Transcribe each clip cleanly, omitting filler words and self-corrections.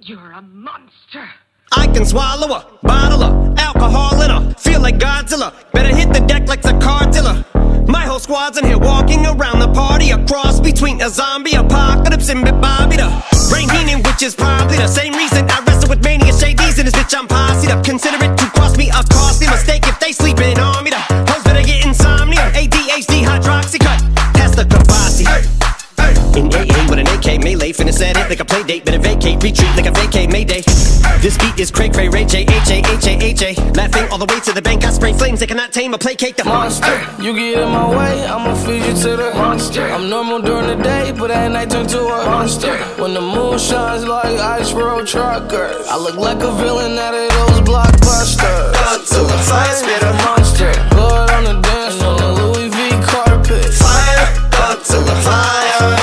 You're a monster. I can swallow a bottle of alcohol in her. Feel like Godzilla. Better hit the deck like the car dealer. My whole squad's in here walking around the party. A cross between a zombie apocalypse and Bobby the Brain Heenan, which is probably the same reason I wrestle with mania shades in this bitch. I'm posse'd up. Consider it to cost me a costly mistake if they sleeping on me. The hoes better get insomnia. ADHD hydroxy cut. Pass the Kavasi. In AA with an AK melee, finna set it like a play date. Better vacate, retreat like a vacate Mayday. This beat is cray cray, Ray J, H-A-H-A-H-A. Laughing all the way to the bank, I spray flames. They cannot tame or placate the monster. You get in my way, I'ma feed you to the monster. I'm normal during the day, but at night turn to a monster. When the moon shines like ice road truckers, I look like a villain out of those blockbusters. Gun to the fire, spit a monster. Blood on the dance floor, on the Louis V carpet. Fire, gun to the fire.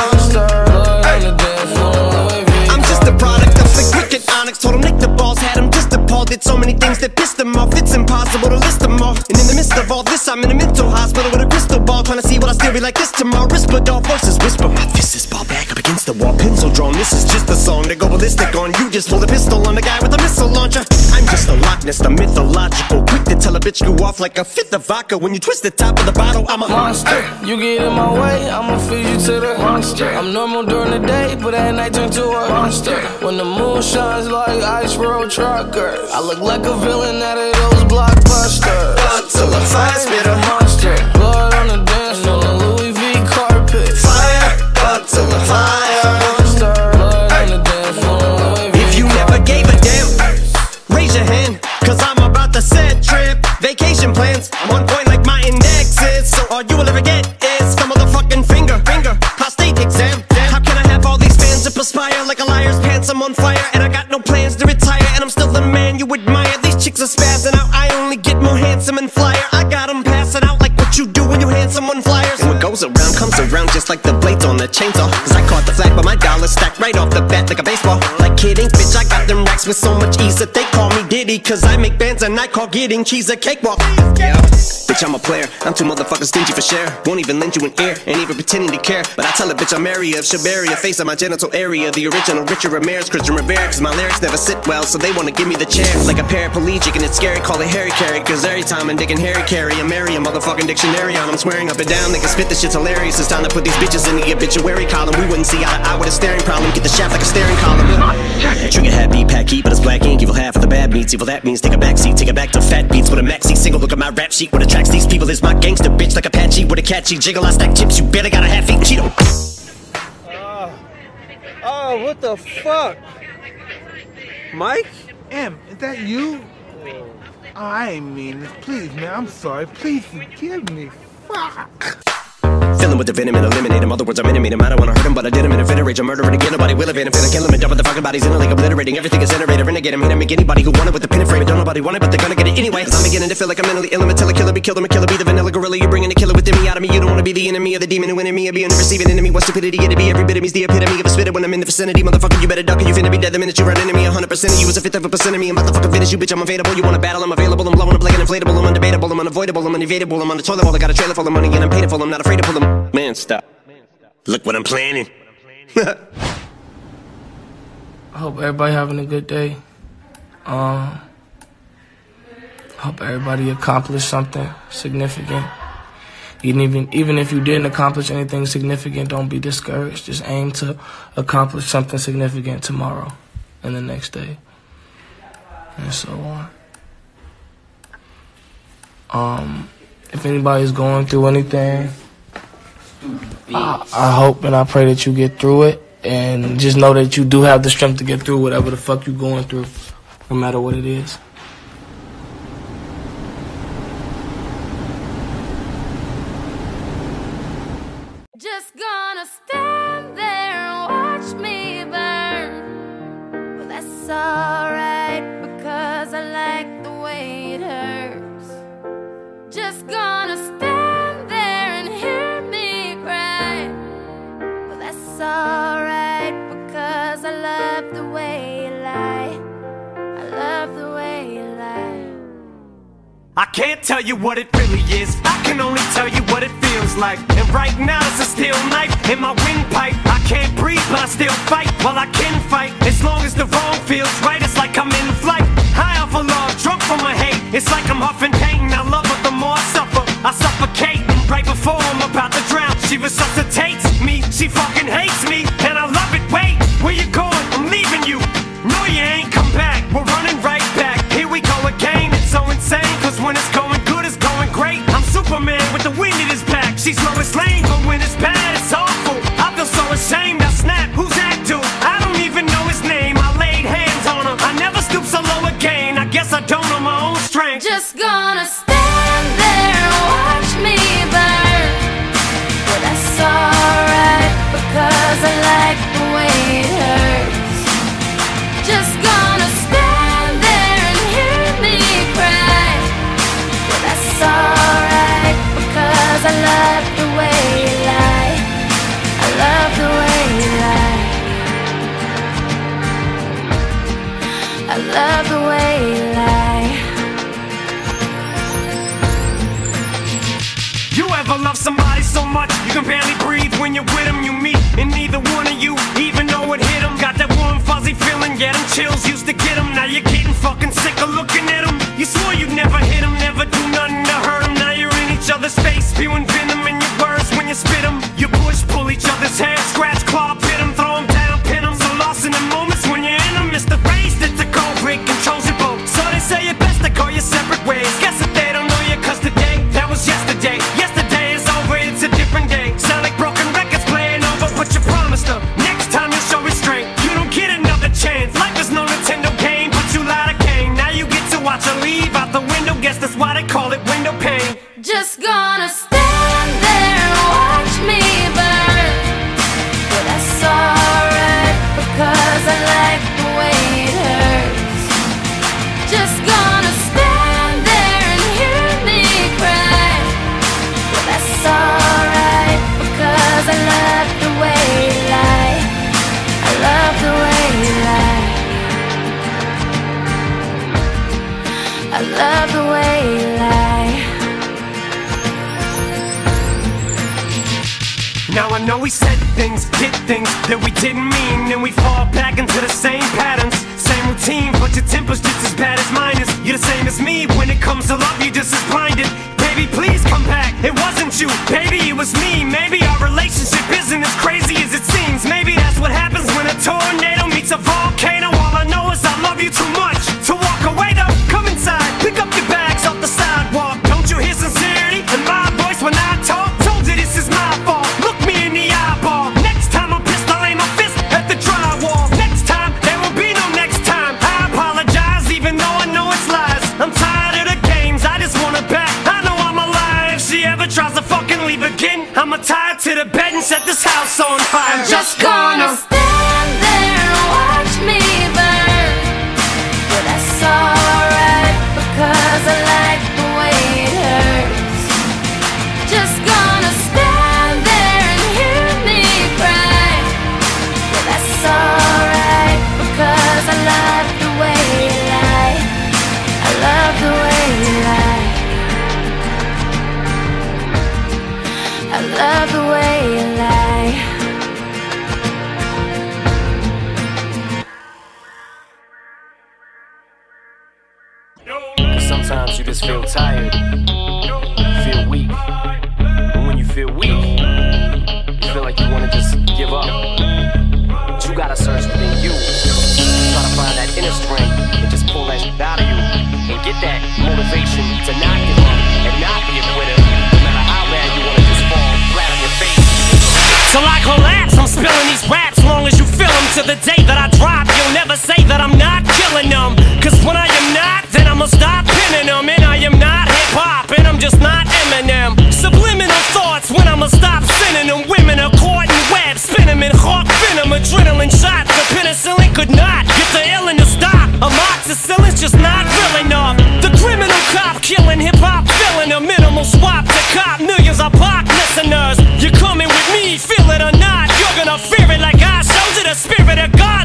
Told him lick the balls, had him just appalled. Did so many things that pissed him off. It's impossible to list them all. And in the midst of all this, I'm in a mental hospital with a crystal ball, trying to see what I still be like this tomorrow. Whisper, dog voices whisper. My fist is ball back up against the wall, pencil drawn. This is just a song to go ballistic on. You just pull the pistol on the guy with a missile launcher. I'm just a Loch Ness, the mythological. Quick to tell a bitch you off like a fifth of vodka. When you twist the top of the bottle, I'm a monster. You get in my way, I'ma feed you to the monster. I'm normal during the day, but at night turn to a monster. When the moon shines like ice road truckers, I look like a villain out of those blockbusters. Gun to the fire, spit a monster. Blood on the dance floor, on the Louis V carpet. Fire, gun to the fire. Monster. Blood on the dance floor, Louis V. If you never gave a damn, raise your hand, cause I'm about to set trip. Vacation plans, I'm on point like my index is. So all you will ever get is the motherfucking finger. Prostate exam. How can I have all these fans that perspire like a liar's pants? I'm on fire and I got no plans to retire, and I'm still the man you admire. These chicks are spazzing out, I only get more handsome and flyer. I got them passing out like what you do when you hand someone flyers. And what goes around comes around just like the blades on the chainsaw. Cause I caught the flag but my dollar stacked right off the bat like a baseball. Like kidding, bitch, I got them racks with so much ease that they call me Diddy. Cause I make bands and I call getting cheese a cakewalk. Yeah, bitch, I'm a player, I'm too motherfucking stingy for share. Won't even lend you an ear, ain't even pretending to care. But I tell a bitch I'm area of Shabaria, face of my genital area. The original Richard Ramirez, Christian Rivera. Cause my lyrics never sit well, so they wanna give me the chair. Like a paraplegic and it's scary, call it Harry Carry. Cause every time I'm digging Harry Carry, I'm marry a motherfucking dictionary on. I'm swearing up and down, they can spit this shit's hilarious. It's time to put these bitches in the obituary column. We wouldn't see eye to eye with a staring problem. Get the shaft like a staring column. Trigger happy, pack heat, but it's black ink. Evil half of the bad meats, evil that means take a backseat. Take it back to fat beats with a maxi single. Look at my rap sheet, what attracts these people is my gangster bitch. Like Apache with a catchy jiggle. I stack chips, you better got a half-eaten Cheeto. Oh, what the fuck? Mike? Em, is that you? Oh, I ain't mean this. Please, man, I'm sorry. Please forgive me. Fuck. Filling with the venom and eliminate him. Other words, I'm intimate him. I don't wanna hurt him, but I did him in a fit of rage. I'm murdering again. Nobody will evade him. Finna kill him and dump the fucking bodies in a lake, obliterating. Everything is generator. Renegade him. Hit him. Make anybody who want it with the pin and frame it. Don't nobody want it, but they're gonna get it anyway. Cause I'm beginning to feel like I'm mentally ill. I'm a killer. Be killed. I'm a killer. Be the vanilla gorilla. You're bringing the killer within me out of me. You don't wanna be the enemy of the demon who in me. Or be in the receiving enemy. What stupidity it'd be. Every bit of me's the epitome of a spitter when I'm in the vicinity. Motherfucker, you better duck or you finna be dead the minute you run into me. 100% of you is a fifth of a percent of me. I'm about to fucking finish you, bitch. I'm available. You wanna battle? I'm available. I'm blowing up like an inflatable. I'm undebatable. I'm unavoidable. I'm unevadable. I'm on the toilet bowl. I got a trailer full of money and I'm paid for. I'm not afraid to pull them. Man, stop. Look what I'm planning. I hope everybody having a good day. Hope everybody accomplished something significant. Even if you didn't accomplish anything significant, don't be discouraged. Just aim to accomplish something significant tomorrow and the next day, and so on. If anybody's going through anything, I hope and I pray that you get through it, and just know that you do have the strength to get through whatever the fuck you're going through, no matter what it is. Just gonna stand there and watch me burn. Well, that's alright, because I like the way it hurts. Just gonna stand there and hear me cry. Well, that's alright, because I love the way you lie. I love the way you lie. I can't tell you what it really is. I can only tell you what it feels like. And right now it's a steel knife in my windpipe. I can't breathe, but I still fight. Well, I can fight as long as the wrong feels right. It's like I'm in flight, high off of love, drunk from my hate. It's like I'm huffing pain. I love her, the more I suffer, I suffocate. Right before I'm about to drown, she resuscitates me. She fucking hates me, and I love it. Wait, where you going? I'm leaving you. No, you ain't come back. We're running right back. Here we go again. It's so insane, cause when it's going good, it's going great. I'm Superman with the wind in his back. She's Lois Lane, but when it's bad, it's awful. I feel so ashamed. I snap. Who's that dude? I don't even know his name. I laid hands on him. I never stoop so low again. I guess I don't know my own strength. Just gonna stand there and watch me burn. Well, that's alright, because I like the way it hurts. Just gonna stand there and hear me cry. Well, that's alright, because I love the way you lie. I love the way you lie. I love the way you lie. You ever love somebody so much you can barely breathe when you're with them? You meet, and neither one of you even know it hit them. Got that warm fuzzy feeling, yeah, them chills used to get them. Now you're getting fucking sick of looking at them. You swore you'd never hit them, never do nothing to hurt them. Now you're in each other's face, spewing venom in your words when you spit them. You push, pull each other's hair, scratch, claw, pit them, throw them down, pin them. So lost in the moments when you're in them. It's the race that's a cold break, controls your boat. So they say it best to go your separate ways. Guess that they don't know you, cause today, that was yesterday. Yesterday is over, it's a different day. Sound like broken records playing over, but you promised her next time you'll show restraint. You don't get another chance. Life is no Nintendo game, but you lied again. Now you get to watch her leave out the window. Guess that's why they call it window pane. Just gonna stand there and watch me burn. Well, that's alright, because I like the way it hurts. Just gonna stand there and hear me cry. Well, that's alright, because I love the way you lie. I love the way you lie. I love the way you lie. Now I know we said things, did things that we didn't mean, and we fall back into the same patterns, same routine, but your temper's just as bad as mine is. You're the same as me, when it comes to love, you're just as blinded. Baby, please come back, it wasn't you, baby, it was me. Maybe our relationship isn't as crazy as it seems. Maybe that's what happens when a tornado meets a volcano. All I know is I love you too much to walk away though. Come inside, pick up your bags off the sidewalk. Don't you hear sincerity in my voice when I talk? Told you this is my fault. Look me in the eyeball. Next time I'm pissed, I'll aim my fist at the drywall. Next time, there will be no next time. I apologize, even though I know it's lies. I'm tired of the games, I just want her back. I know I'm alive. If she ever tries to fucking leave again, I'ma tie her to the bed and set this house on fire. I'm just gonna stand there and watch me burn. Well, that's alright, because I like the way it hurts. Just gonna stand there and hear me cry. Well, that's alright, because I love the way you lie. I love the way you lie. I love the way you lie. Cause sometimes you just feel tired, feel weak. And when you feel weak, you feel like you wanna just give up. But you gotta search within you. Try to find that inner strength and just pull that shit out of you. And get that motivation to not give up and not be a quitter. No matter how bad you wanna just fall flat on your face. till I collapse. I'm spilling these raps long as you feel them. To the day that I drop, you'll never say that I'm not killing them. Cause when I am not, then I'ma stop pinning them. And I am not hip-hop, and I'm just not Eminem. Subliminal thoughts when I'ma stop sending them. Women are caught in webs, spin them in hawk venom. Adrenaline shots, the penicillin could not get the illin' to stop. Amoxicillin's just not real enough. The criminal cop killing hip-hop, filling a minimal swap to cop millions of pop listeners. You're coming with me, feel it or not, you're gonna fear it like I showed you the spirit of God.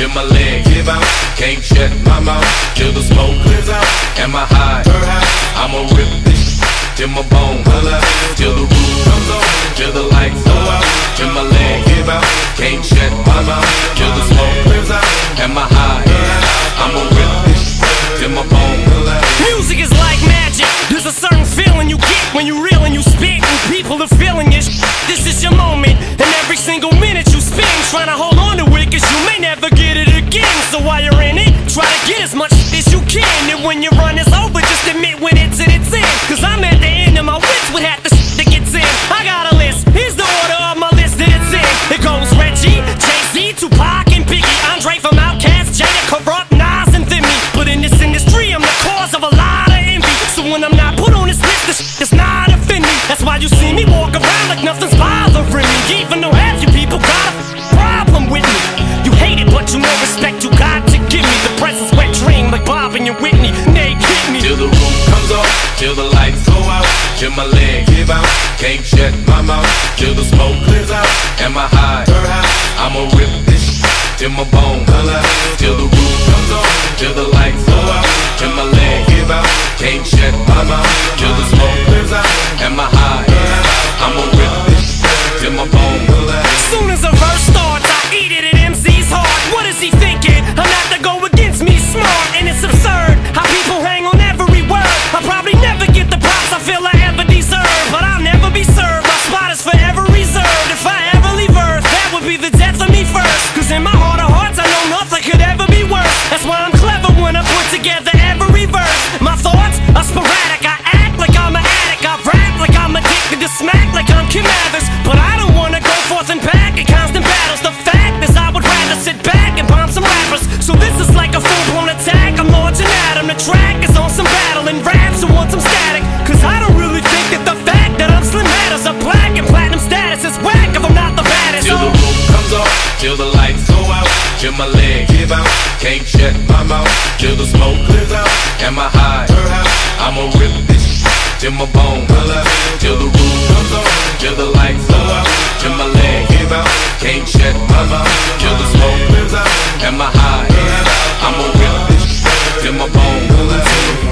till my leg give out. Can't shut my mouth till the smoke clears out. Am I high? I'ma rip this till my bone collapse, till the roof comes on, till the lights go out, till my leg give out. Can't shut my mouth till the smoke clears out. Am I high? I'ma rip this till my bone collapse. Music is like magic. There's a certain feeling you get when you reel and you spit, and people are feeling it. This is your moment, and every single minute you spend trying to hold on to it, cause you may never get it again. So while you're in it, try to get as much as you can, and when your run is over, just admit when it's at its end. Cause I'm at the end of my wits with half the shit that gets in. I got a list, here's the order of my list that it's in. It goes Reggie, Jay-Z, Tupac, and Biggie, Andre from Outkast, Jada, Corrupt, Nas, and Thimmy. But in this industry, I'm the cause of a lot of envy. So when I'm not put on this list, the shit does not offend me. That's why you see me walk around like nothing's bothering me, even though half you people got a problem with me. You hate it, but you know respect you got to give me. The presence wet dream like Bob and your Whitney. Nate hit me till the roof comes off, till the lights go out, till my leg give out. Can't shut my mouth till the smoke clears out. Am I high? I'ma rip this till my bone collapse, till the roof comes off, till the lights go out, till my leg give out. Can't shut my mouth till the smoke clears out. Am I high? I'ma rip this till my bone collapse. Soon as a verse starts, I eat it at MC's heart. What is he thinking? I'm not to go against me, smart, and it's absurd how people hang on every word. I'll probably never get the props I feel I ever deserve, but I'll never be served. My spot is forever reserved. If I ever leave Earth, that would be the death of me first. Cause in my heart of hearts, I know nothing could ever be worse. That's why I'm clever when I put together every verse. My thoughts are sporadic. I act like I'm an addict. I rap like I'm addicted to smack like I'm Kim Mathers. But I don't wanna go forth and back in constant battles. The fact is I would rather sit back and bomb some rappers. So this is like a full-blown attack. I'm launching at 'em. The track is on some battle and raps who want some static. Cause I don't really think that the fact that I'm slim matters. A black and platinum status is whack if I'm not the baddest. Till the roof comes off, till the lights go out, till my leg give out. Can't shut my mouth till the smoke clears out. Am I high? I'ma rip this till my bone collapse, till the roof comes off, till the lights go out, till my leg give out. Can't shut my mouth till the smoke clears out. Am I high? I'ma rip this till my bone collapse,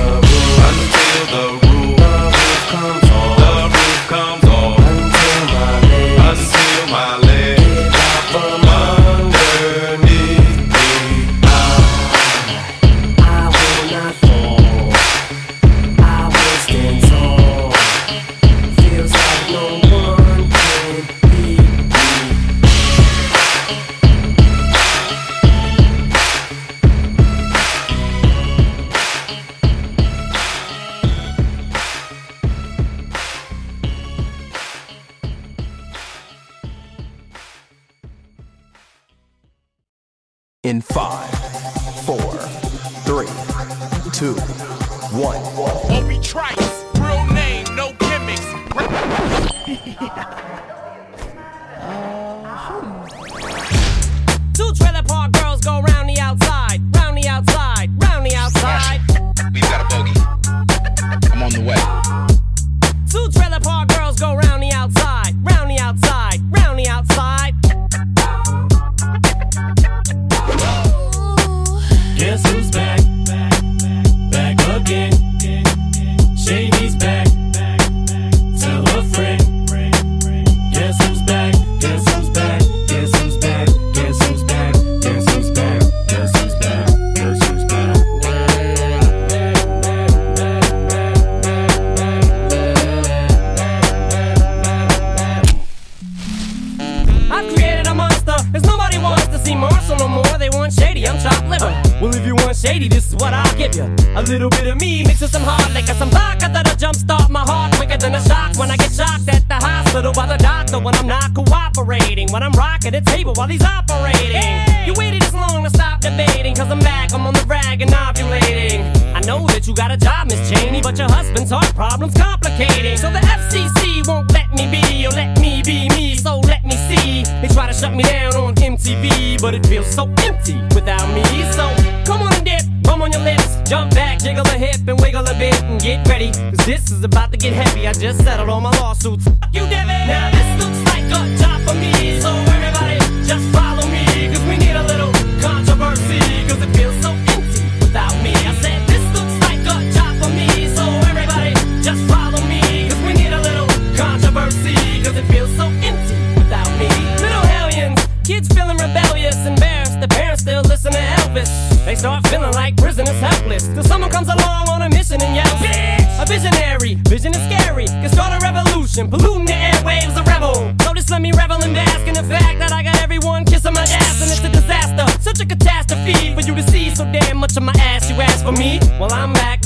until the roof comes off, the roof comes off, until my leg from underneath me. I will not fall. I will stand tall. Feels like no one can beat me. In 5, 4, 3, 2, 1. Obi Trice, real name, no gimmicks. Two trailer park girls go round the outside, round the outside, round the outside. We've got a bogey. I'm on the way. Two trailer park girls go round the outside, round the outside, round the outside. Guess who's back? Back again. Shady's back. Tell a friend. Guess who's back? Guess who's back? Guess who's back? Guess who's back? Guess who's back? Guess who's back? Guess who's back? I've created a monster, cause nobody wants to see Marshall no more. They want Shady, I'm chopped liver. Well, if you want Shady, this is what I'll give you. A little bit of me mixed with some hard liquor, some vodka that'll jumpstart my heart quicker than a shock when I get shocked at the hospital by the doctor when I'm not cooperating, when I'm rocking the table while he's operating. You waited this long to stop debating, cause I'm back, I'm on the rag and ovulating. I know that you got a job, Miss Cheney, but your husband's heart problem's complicating. So the FCC won't let me be, or let me be me, so let me see. They try to shut me down on MTV, but it feels so empty without me. So come on and dip, bum on your lips, jump back, jiggle a hip and wiggle a bit and get ready, cause this is about to get heavy. I just settled all my lawsuits. Fuck you, Devin. Now this looks like a job for me, so everybody just follow me, cause we need a little controversy. listen to Elvis. They start feeling like prisoners helpless, till someone comes along on a mission and yells, bitch! A visionary, vision is scary, can start a revolution, polluting the airwaves, a rebel. So just let me revel and bask in the fact that I got everyone kissing my ass, and it's a disaster, such a catastrophe for you to see so damn much of my ass. You ask for me? Well, I'm back.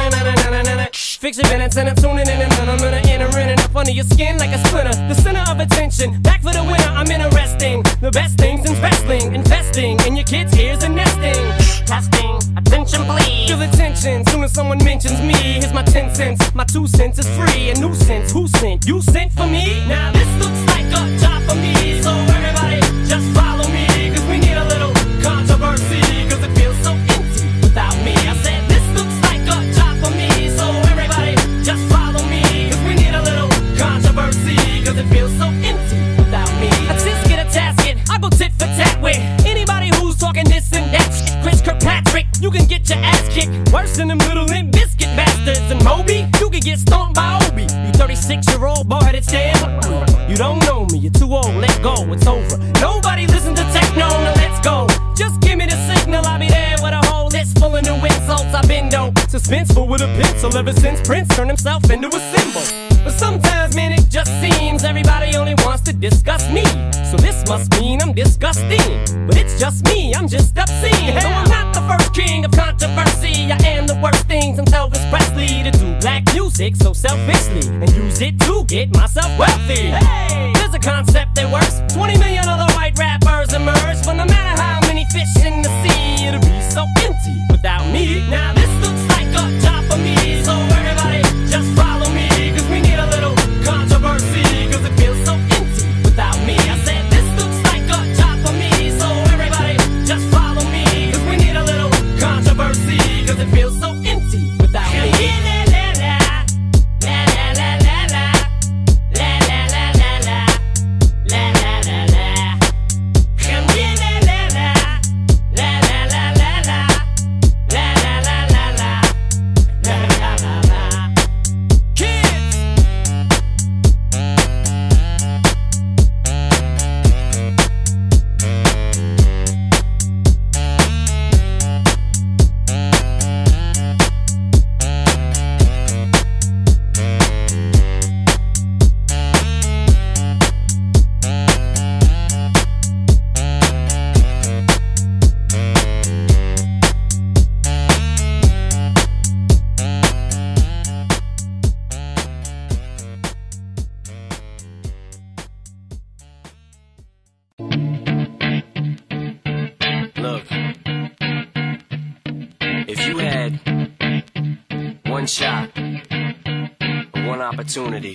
Fix your minutes and I'm tuning in, and I'm gonna enter in and up under your skin like a splinter. The center of attention, back for the winner. I'm interesting. The best things in wrestling, investing in your kids' ears and nesting. Testing, attention please. Feel the tension, soon as someone mentions me. Here's my 10 cents, my 2 cents is free. A nuisance, who sent? You sent for me? Now this looks like a job for me, so everybody just follow me, cause we need a little controversy, cause it feels so empty without me. I said this looks like a job for me, so everybody just follow me, cause we need a little controversy, cause it feels so empty without me. I just get a tasket, I go tit for tat with anybody who's talking this and that shit. Chris Kirkpatrick, you can get your ass kicked worse than them little Limp Bizkit bastards. And Moby, you can get stomped by Obi. You 36-year-old boy-headed stand. You don't know me, you're too old, let go, it's over. Nobody listen to techno, now let's go. Just give me the signal, I'll be there with a whole list full of new insults. I've been dope, suspenseful with a pencil ever since Prince turned himself into a symbol. But sometimes, man, it just seems everybody only wants to discuss me. So this must mean I'm disgusting. But it's just me, I'm just obscene. So I'm not the first king of controversy. I am the worst thing since Elvis Presley to do black music so selfishly and use it to get myself wealthy. Hey, there's a concept that works. 20 million other white rappers emerge, but no matter how many fish in the sea, it'll be so empty without me. Now this looks like a job for me, so everybody just follow me, cause we need a little controversy, cause it feels so empty without me. I said this looks like a job for me, so everybody just follow me, cause we need a little controversy, cause it feels so empty without me. Look, if you had one shot, one opportunity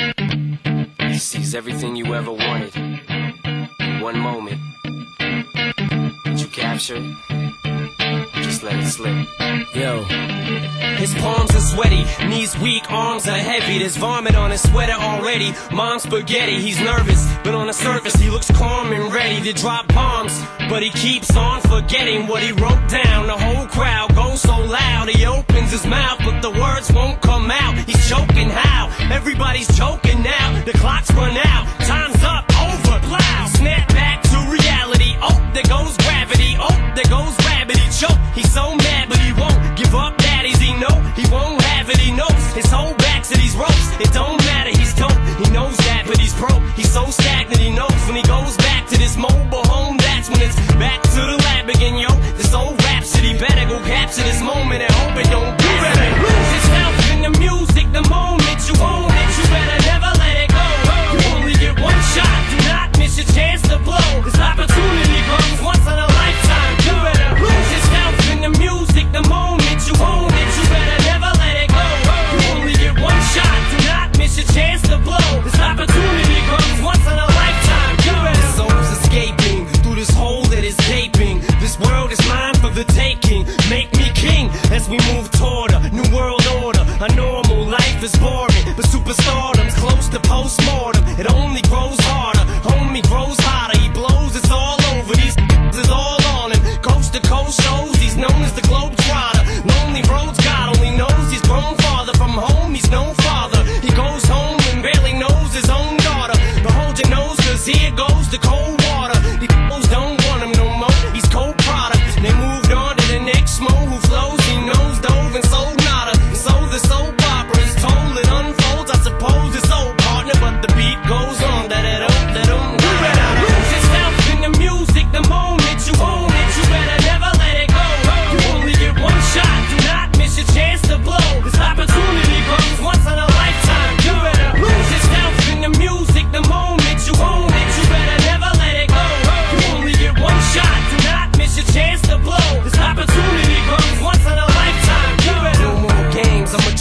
to seize everything you ever wanted in one moment, did you capture it? Just let it slip. Yo. His palms are sweaty, knees weak, arms are heavy. There's vomit on his sweater already. Mom's spaghetti, he's nervous, but on the surface he looks calm and ready to drop bombs. But he keeps on forgetting what he wrote down. The whole crowd goes so loud, he opens his mouth, but the words won't come out. He's choking how? Everybody's choking now. The clock's run out, time's up, over, plow. Snap back to reality, oh, there goes gravity. Oh, there goes rabbit, he choke. He's so mad, but he won't give up. Daddies, he know he won't have it. He knows his whole back to these ropes. It don't matter, he's dope. He knows that, but he's broke. He's so stagnant, he knows when he goes back to this mobile home. That's when it's back to the lab again, yo. This old rhapsody better go capture this moment and hope it don't do better. Lose yourself in the music, the moment you own it. You better never let it go. You only get one shot. Do not miss your chance to blow. This opportunity comes once in a lifetime. You better lose yourself in the music, the moment you own it. You better never let it go. You only get one shot. Do not miss your chance to blow. This opportunity comes once in a lifetime. You better. This soul's escaping through this hole that is gaping. This world is mine for the taking. Make me king as we move toward a new world order. A normal life is boring, but superstardom's close to postmortem. It only grows harder, homie grows hotter. He blows, it's all over. These is all on him. Coast to coast shows, he's known as the Globetrotter. Lonely roads, God only knows he's grown farther from home. He's no father. He goes home and barely knows his own daughter. But hold your nose, cause here goes the cold water. These fools don't want him no more. He's cold product.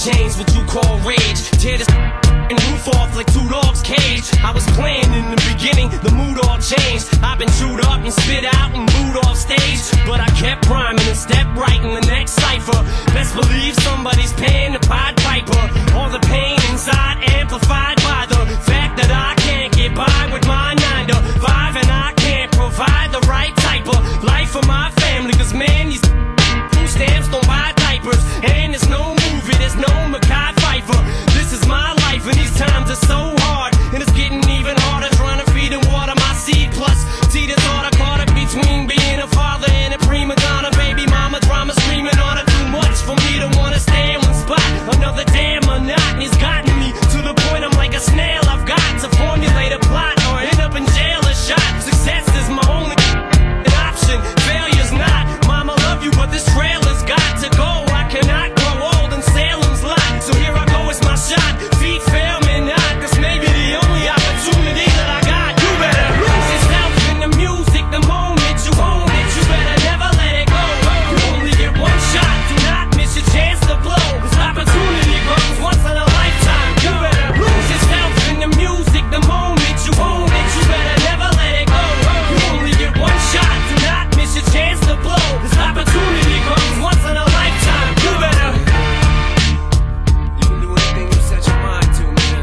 change what you call rage. Tear this and roof off like two dogs' cage. I was playing in the beginning, the mood all changed. I've been chewed up and spit out and booed off stage, but I kept rhyming and stepped right in the next cipher. Best believe somebody's paying the Pied Piper. All the pain inside amplified by the fact that I can't get by with my 9 to 5, and I can't provide the right type of life for my family. Cause man, these food stamps don't buy diapers, and there's no movie, there's no Mackay Pfeiffer. This is my life, and these times are so hard, and it's getting even harder trying to feed and water my seed. Plus, see the thought I caught up between being a father and a prima donna. Baby mama drama screaming on her, too much for me to wanna stay in one spot. Another damn monotony's gotten me to the point I'm like a snail. I've got to formulate a plot or end up in jail or shot. Success is my only option, failure's not. Mama love you, but this trailer's got to go. I cannot grow old in Salem's lot, so here I go, it's my shot. Feet fail me not, cause maybe the only opportunity that I got. You better lose yourself in the music the moment you own it. You better never let it go. You only get one shot, do not miss your chance to blow. This opportunity comes once in a lifetime. You better lose yourself in the music the moment you own it. You better never let it go. You only get one shot, do not miss your chance to blow. This opportunity comes once in a lifetime. You better. You can do anything you set your mind to, man.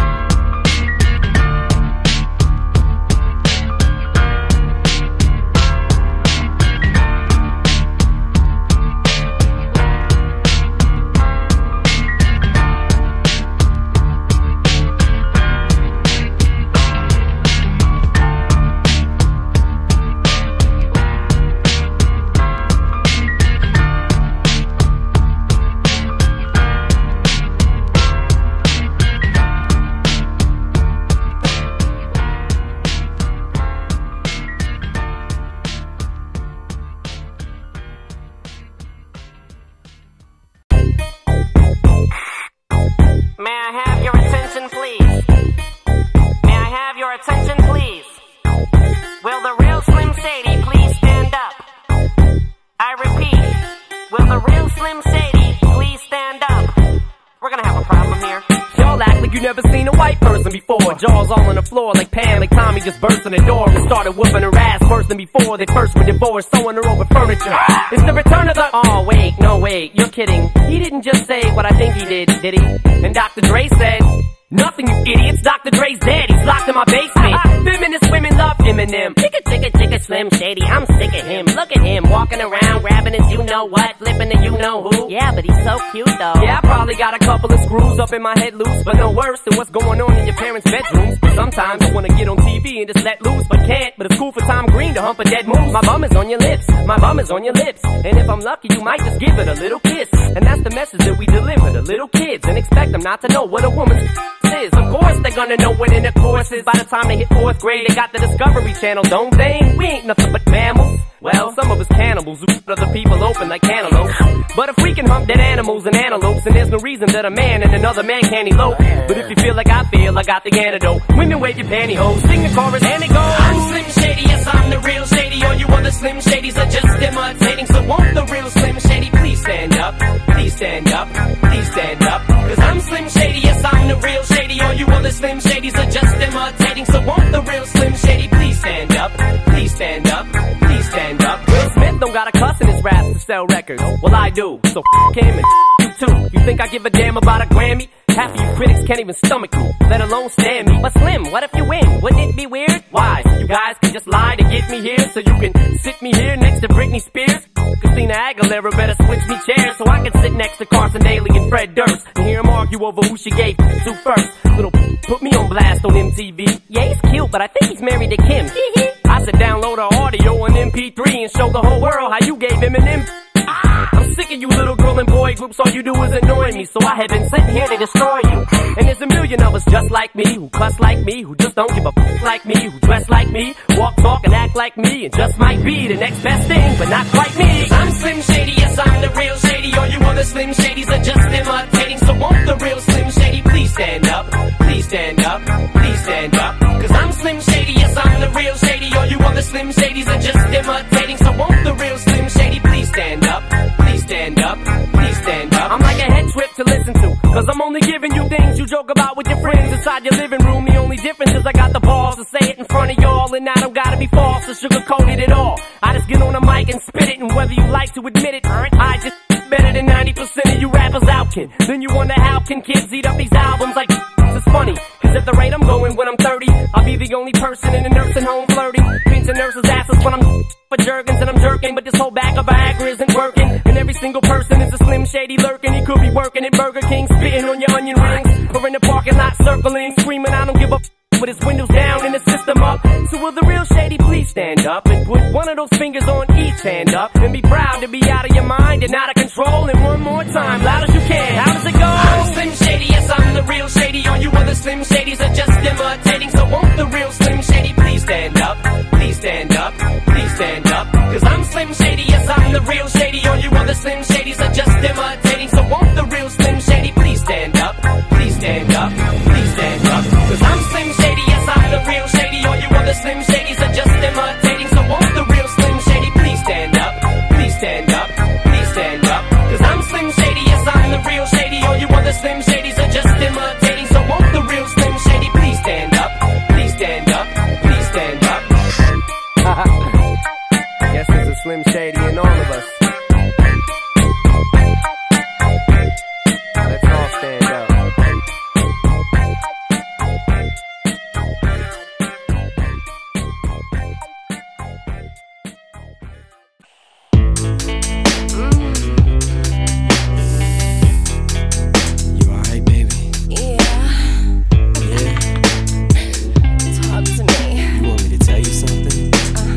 May I have your attention, please? May I have your attention, please? Will the real Slim Shady please stand up? I repeat, will the real Slim Shady please stand up? We're gonna have a problem here. Y'all act like you never seen a white person before. Jaws all on the floor like Pam, like Tommy just burst in the door and started whooping her ass worse than before they first were divorced, sewing her over furniture. It's the return of the... Oh, wait, no, wait, you're kidding. He didn't just say what I think he did he? And Dr. Dre said... Nothing, you idiots. Dr. Dre's dead. He's locked in my basement. Feminist women love Eminem. Chicka, chicka, chicka, Slim Shady. I'm sick of him. Look at him walking around, grabbing his you-know-what, flipping the you-know-who. Yeah, but he's so cute, though. Yeah, I probably got a couple of screws up in my head loose, but no worse than what's going on in your parents' bedrooms. Sometimes I wanna get on TV and just let loose, but can't. But it's cool for Tom Green to hump a dead moose. My bum is on your lips. My bum is on your lips. And if I'm lucky, you might just give it a little kiss. And that's the message that we deliver to little kids and expect them not to know what a woman's is. Of course they're gonna know what intercourse is. By the time they hit 4th grade, they got the Discovery Channel, don't they? We ain't nothing but mammals. Well, some of us cannibals who cut other people open like cantaloupes. But if we can hump dead animals and antelopes, then there's no reason that a man and another man can't elope. But if you feel like I feel, I got the antidote. Women wave your pantyhose, sing the chorus and it goes. I'm Slim Shady, yes I'm the real Shady. All you other Slim Shadys are just imitating. So won't the real Slim Shady please stand up? Please stand up, please stand up. Cause I'm Slim Shady, yes I'm the real Shady. All you other Slim Shadys are just imitating. So won't the real Slim Shady please stand up? Please stand up, please stand up. Will Smith don't got a cuss in his raps to sell records. Well I do, so him and you too. You think I give a damn about a Grammy? Half of you critics can't even stomach me, let alone stand me. But Slim, what if you win? Wouldn't it be weird? Why? You guys can just lie to get me here, so you can sit me here next to Britney Spears. Christina Aguilera better switch me chairs so I can sit next to Carson Daly and Fred Durst and hear them argue over who she gave to first. Little put me on blast on MTV. Yeah, he's cute, but I think he's married to Kim. I should download her audio on MP3 and show the whole world how you gave Eminem. I'm sick of you little girl and boy groups, all you do is annoy me. So I have been sitting here to destroy you. And there's a million of us just like me, who cuss like me, who just don't give a f like me, who dress like me, walk, talk, and act like me, and just might be the next best thing, but not quite me. Cause I'm Slim Shady, yes I'm the real Shady. All you other Slim Shadys are just imitating. So won't the real Slim Shady please stand up? Please stand up, please stand up. Cause I'm Slim Shady, yes I'm the real Shady. All you other Slim Shadys are just imitating. So won't the real Slim Shady please stand up? Please stand up, please stand up. I'm like a head trip to listen to. Cause I'm only giving you things you joke about with your friends inside your living room. The only difference is I got the balls to say it in front of y'all, and I don't gotta be false or sugarcoated at all. I just get on the mic and spit it, and whether you like to admit it, I just better than 90% of you rappers out, kid. Then you wonder how can kids eat up these albums like it's funny. Cause at the rate I'm going when I'm 30, I'll be the only person in a nursing home flirting. Pinching nurses' asses when I'm for jerkins and I'm jerking. But this whole bag of Viagra isn't working, and every single person is a Slim Shady lurking. He could be working at Burger King, spitting on your onion rings, or in the parking lot circling, screaming I don't give a with his windows down and his system up. So will the real Shady please stand up and put one of those fingers on each hand up and be proud to be out of your mind and out of control. And one more time, loud as you can. How does it go? I'm Slim Shady, yes I'm the real Shady. All you other Slim Shadys are just imitating. So won't the real Slim Shady please stand up? Please stand up, please stand up. Cause I'm Slim Shady, yes I'm the real Shady. All you other Slim Shadys are just imitating. So won't the real Slim Shady please stand up? Please stand up, please stand up. Cause I'm Slim Shady, yes I'm the real Shady. All you other Slim Shadys are just imitating. So won't the real Slim Shady please stand up? Please stand up, please stand up. Cause I'm Slim Shady, yes I'm the real Shady. All you other Slim Shadys are just imitating. So won't the real Slim Shady please stand up? Please stand up, please stand up. Guess there's a Slim Shady in all of us. Let's all stand up. You alright, baby? Yeah. Talk to me. You want me to tell you something?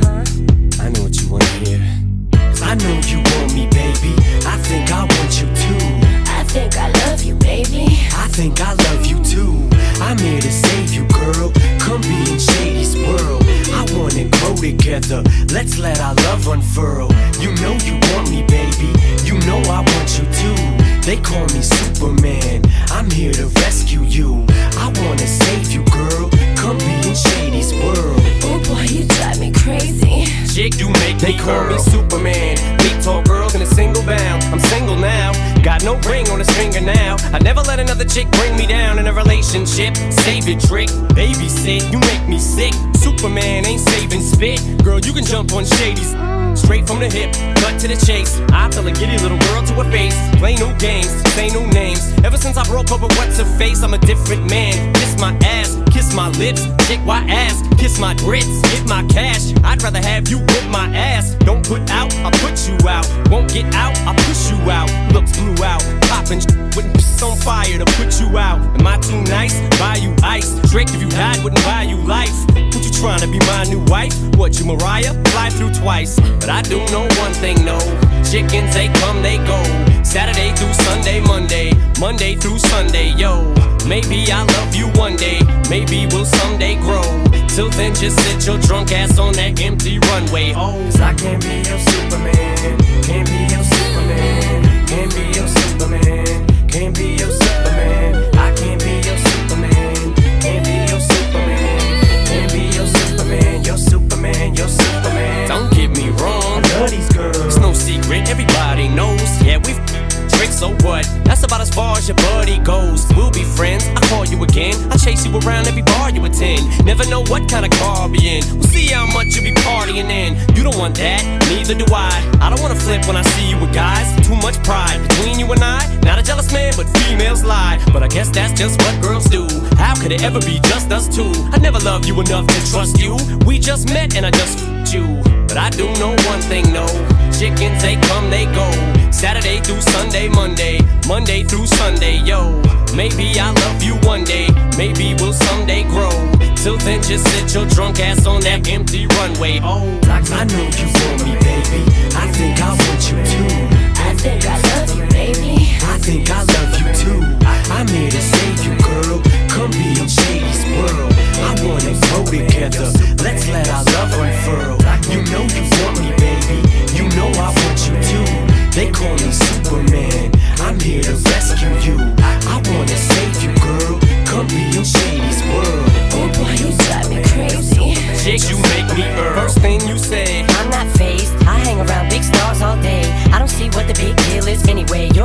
I know what you want to hear. Cause I know you want me, baby. I think I want you too. I think I love you, baby. I think I love you too. I'm here to save you, girl. Come be in Shady's world. I wanna grow together. Let's let our love unfurl. You know you want me, baby. You know I want you too. They call me Superman. I'm here to rescue you. I wanna save you, girl. Come be in Shady's world. Oh boy, you drive me crazy. Chick, you make they call me Superman. Big tall girls in a single bound. I'm single now, got no ring on his finger now. I never let another chick bring me down in a relationship. Save your trick, babysit, you make me sick. Superman ain't saving spit. Girl, you can jump on Shady's straight from the hip, cut to the chase. I tell a giddy little girl to her face, play no games, say no names. Ever since I broke up with what's her face, I'm a different man. Kiss my ass, kiss my lips, chick why ass, kiss my grits, get my cash. I'd rather have you whip my ass. Don't put out, I'll put you out. Won't get out, I'll push you out. Looks blew out, poppin' wouldn't piss on fire to put you out. Am I too nice? Buy you ice. Trick if you died, wouldn't buy you life. What you trying to be my new wife? What you Mariah? Fly through twice. But I do know one thing, no. Chickens, they come, they go. Saturday through Sunday, Monday through Sunday, yo. Maybe I'll love you one day, maybe we'll someday grow. Till then just sit your drunk ass on that empty runway. Oh, 'cause I can't be your Superman. Can't be your Superman. Can't be your Superman. Can't be your Superman. I can't be your Superman. Can't be your Superman. Can't be your Superman. Your Superman, your Superman. Don't get me wrong, I love these girls. It's no secret, everybody knows. Yeah, we've tricks, so what? That's about as far as your buddy goes. We'll be friends, I'll call you again. I'll chase you around every bar you attend. Never know what kind of car I'll be in. We'll see how much you be partying in. You don't want that, neither do I. I don't wanna flip when I see you with guys. Too much pride between you and I. Not a jealous man, but females lie. But I guess that's just what girls do. How could it ever be just us two? I never loved you enough to trust you. We just met and I just f***ed you. But I do know one thing, no. Chickens, they come, they go. Saturday through Sunday, Monday through Sunday, yo. Maybe I'll love you one day, maybe we'll someday grow. Till then just sit your drunk ass on that empty runway. Oh, I know you want me, baby. I think I want you too. I think I love you, baby. I think I love you too. I'm here to save you, girl. Come be in Shady's world. I wanna grow together. Let's let our love unfurl. You know you want me, baby. You know I want you too. They call me Superman. I'm here to rescue you. I wanna save you, girl. Come be in Shady's world. Oh boy, you drive me crazy. Chick, you make me First thing you say, I'm not phased. I hang around big stars all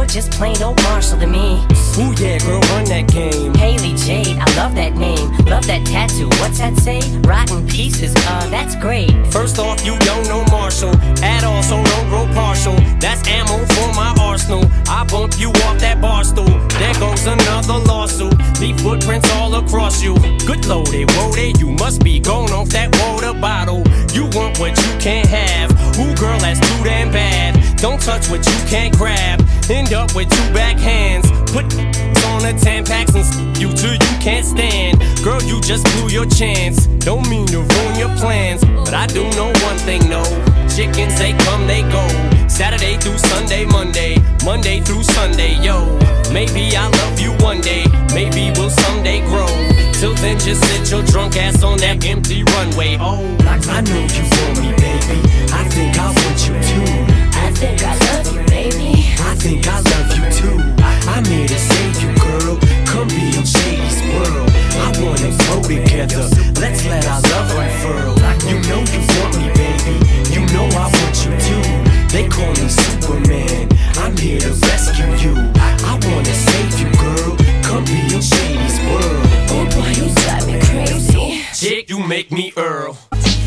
you're just plain old Marshall to me. Ooh yeah, girl, run that game. Haley Jade, I love that name. Love that tattoo, what's that say? Rotten pieces, that's great. First off, you don't know Marshall at all, so don't grow partial. That's ammo for my arsenal. I bump you off that bar stool. There goes another lawsuit. Leave footprints all across you. Good loaded, woaded, you must be going off that water bottle. You want what you can't have. Ooh girl, that's too damn bad. Don't touch what you can't grab. End up with two backhands. Put on the 10 packs and you till you can't stand. Girl, you just blew your chance. Don't mean to ruin your plans, but I do know one thing, no. Chickens, they come, they go. Saturday through Sunday, Monday through Sunday, yo. Maybe I'll love you one day, maybe we'll someday grow. Till then, just sit your drunk ass on that empty runway. Oh, I know you want me, baby. I think I want you too. I think I love you, baby. I think I love you too. I'm here to save you, girl. Come be in Shady's world. I wanna grow together. Let's let our love unfurl. You know you want me, baby. You know I want you too. They call me Superman. I'm here to rescue you. I wanna save you, girl. Come be in Shady's world. Oh boy, you drive me crazy. Chick, you make me Earl.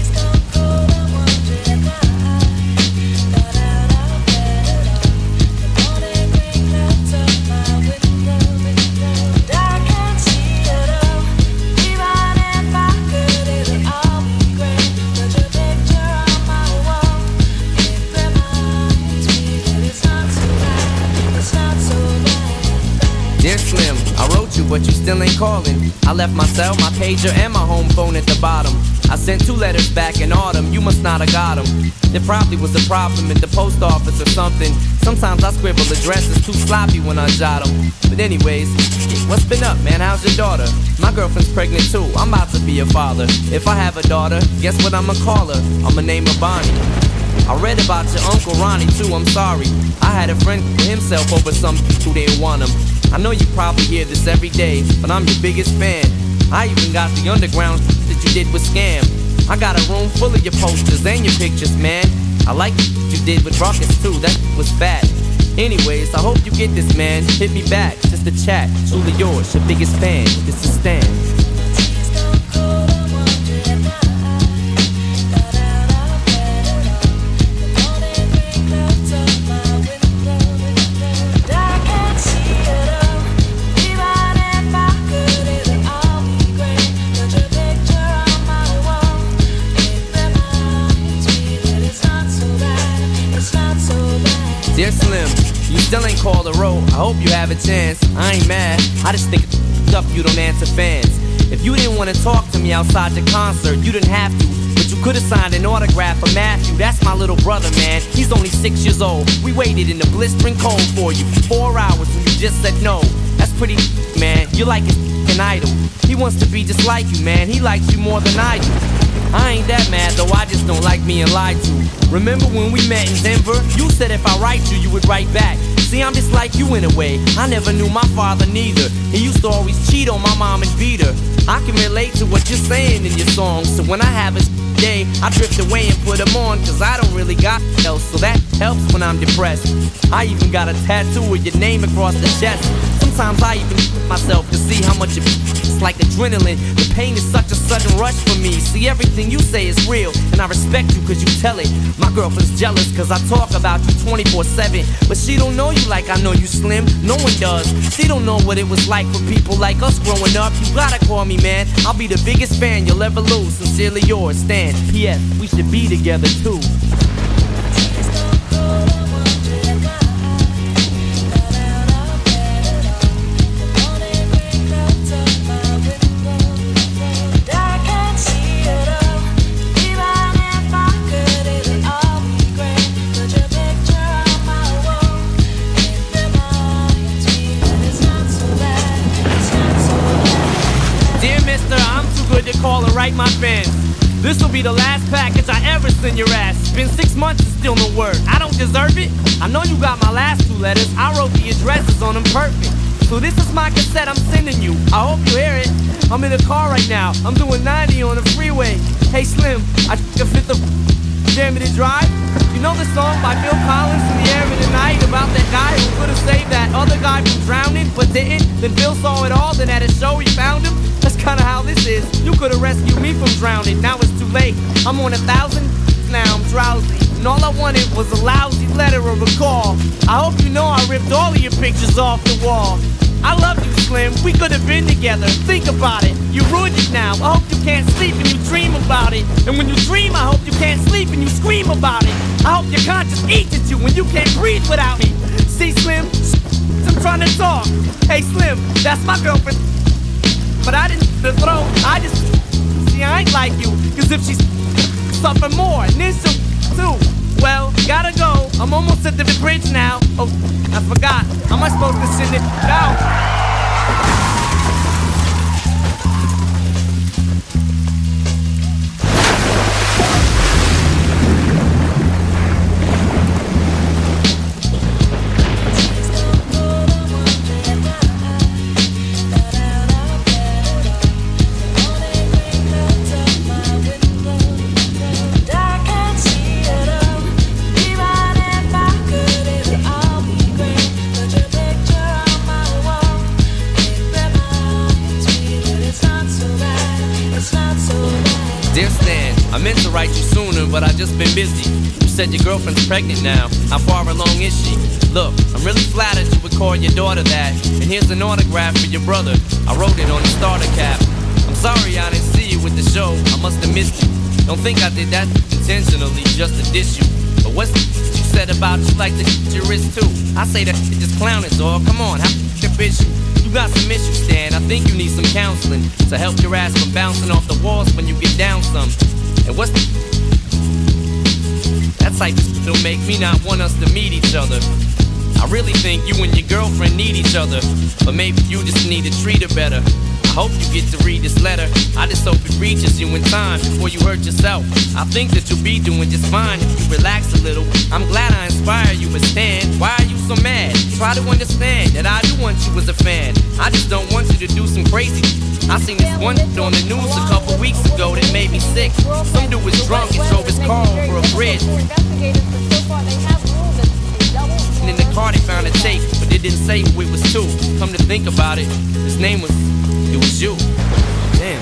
Dear Slim, I wrote you, but you still ain't calling. I left my cell, my pager, and my home phone at the bottom. I sent 2 letters back in autumn, you must not have got them. There probably was a problem in the post office or something. Sometimes I scribble addresses too sloppy when I jot them. But anyways, what's been up, man? How's your daughter? My girlfriend's pregnant too, I'm about to be a father. If I have a daughter, guess what I'ma call her? I'ma name her Bonnie. I read about your Uncle Ronnie too, I'm sorry. I had a friend kill himself over some who didn't want him. I know you probably hear this every day, but I'm your biggest fan. I even got the underground that you did with Scam. I got a room full of your posters and your pictures, man. I like what you did with Ruckus too, that was fat. Anyways, I hope you get this, man. Hit me back, just a chat. Truly yours, your biggest fan. This is Stan. Dear Slim, you still ain't called a row. I hope you have a chance. I ain't mad. I just think it's up you don't answer fans. If you didn't want to talk to me outside your concert, you didn't have to. But you could have signed an autograph for Matthew. That's my little brother, man. He's only 6 years old. We waited in the blistering cold for you for 4 hours when you just said no. That's pretty, man. You're like his f***ing idol. He wants to be just like you, man. He likes you more than I do. I ain't that mad though, I just don't like being lied to. Remember when we met in Denver? You said if I write you, you would write back. See, I'm just like you in a way. I never knew my father neither. He used to always cheat on my mom and beat her. I can relate to what you're saying in your songs. So when I have a day, I drift away and put them on. Cause I don't really got else, so that helps when I'm depressed. I even got a tattoo with your name across the chest. Sometimes I even myself to see how much it's like adrenaline. The pain is such a sudden rush for me. See, everything you say is real, and I respect you cause you tell it. My girlfriend's jealous cause I talk about you 24/7. But she don't know you like I know you, Slim. No one does. She don't know what it was like for people like us growing up. You gotta call me, man. I'll be the biggest fan you'll ever lose. Sincerely yours, Stan. P.S. We should be together too. Call and write my fans. This'll be the last package I ever send your ass. It's been 6 months and still no word. I don't deserve it. I know you got my last 2 letters. I wrote the addresses on them perfect. So this is my cassette I'm sending you. I hope you hear it. I'm in the car right now. I'm doing 90 on the freeway. Hey Slim, I can fit the Jam to Drive. You know the song by Phil Collins, In the Air of the Night, about that guy who could have saved that didn't. Then Phil saw it all, then at his show he found him. That's kinda how this is. You could've rescued me from drowning, now it's too late. I'm on 1,000, now I'm drowsy. And all I wanted was a lousy letter or a call. I hope you know I ripped all of your pictures off the wall. I love you, Slim, we could've been together. Think about it, you ruined it now. I hope you can't sleep and you dream about it. And when you dream, I hope you can't sleep and you scream about it. I hope your conscience eats at you when you can't breathe without me. See, Slim, I'm trying to talk. Hey, Slim, that's my girlfriend. But I didn't throw, I just, see, I ain't like you. Cause if she's suffering more, and then she'll too. Well, gotta go. I'm almost at the bridge now. Oh, I forgot. How am I supposed to send it out? I meant to write you sooner, but I just been busy. You said your girlfriend's pregnant now. How far along is she? Look, I'm really flattered you would call your daughter that. And here's an autograph for your brother. I wrote it on the starter cap. I'm sorry I didn't see you with the show. I must have missed you. Don't think I did that intentionally just to diss you. But what's you said about you like to your wrist too? I say that just clowning, dog. Come on, how the bitch? You got some issues, Stan. I think you need some counseling to help your ass from bouncing off the walls when you get down some. And what's that type of shit will make me not want us to meet each other. I really think you and your girlfriend need each other, but maybe you just need to treat her better. I hope you get to read this letter. I just hope it reaches you in time before you hurt yourself. I think that you'll be doing just fine if you relax a little. I'm glad I inspire you, but Stan, why are you so mad? Try to understand that I do want you as a fan. I just don't want you to do some crazy. I seen this one on the news a couple weeks ago that made me sick. Some dude was drunk and drove his car over a bridge. And in the car they found a tape, but they didn't say who it was to. Come to think about it, his name was, it was you. Damn.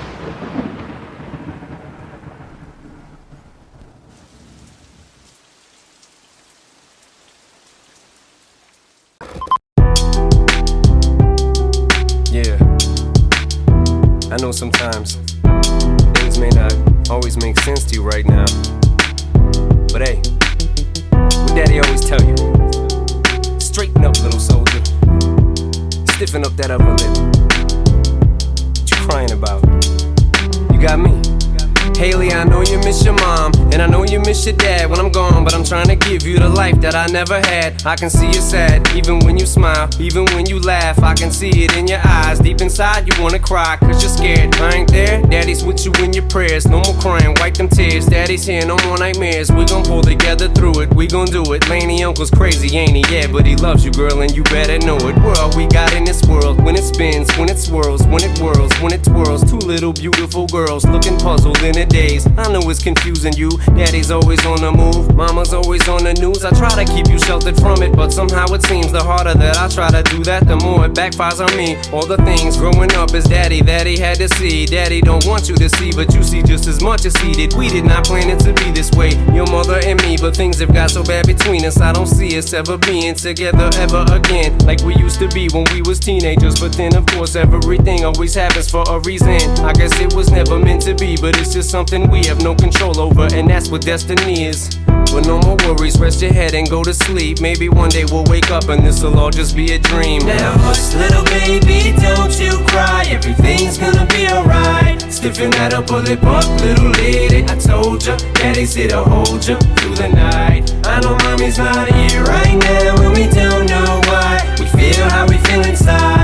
I know sometimes things may not always make sense to you right now, but hey, what Daddy always tell you, straighten up, little soldier, stiffen up that upper lip. What you crying about? You got me. Haley, I know you miss your mom, and I know you miss your dad when I'm gone, but I'm trying to give you the life that I never had. I can see you sad, even when you smile, even when you laugh. I can see it in your eyes, deep inside you wanna cry, cause you're scared. I ain't there, Daddy's with you in your prayers. No more crying, wipe them tears. Daddy's here, no more nightmares. We gon' pull together through it, we gon' do it. Laney uncle's crazy, ain't he? Yeah, but he loves you, girl, and you better know it. We're all we got in this world, when it spins, when it swirls, when it whirls, when it twirls. Two little beautiful girls looking puzzled in a daze. I know it's confusing you. Daddy's always on the move, mama's always on the news. I try to keep you sheltered from it, but somehow it seems the harder that I try to do that, the more it backfires on me. All the things growing up as daddy that he had to see, daddy don't want you to see, but you see just as much as he did. We did not plan it to be this way, your mother and me, but things have got so bad between us. I don't see us ever being together ever again, like we used to be when we was teenagers. But then of course everything always happens for a reason. I guess it was never meant to be, but it's just something we have no control over, and that's what destiny is. But no more worries, rest your head and go to sleep. Maybe one day we'll wake up and this'll all just be a dream. Now hush, little baby, don't you cry. Everything's gonna be alright. Stiffen that upper lip up, little lady. I told ya, Daddy's here to hold ya through the night. I know mommy's not here right now, and we don't know why. We feel how we feel inside.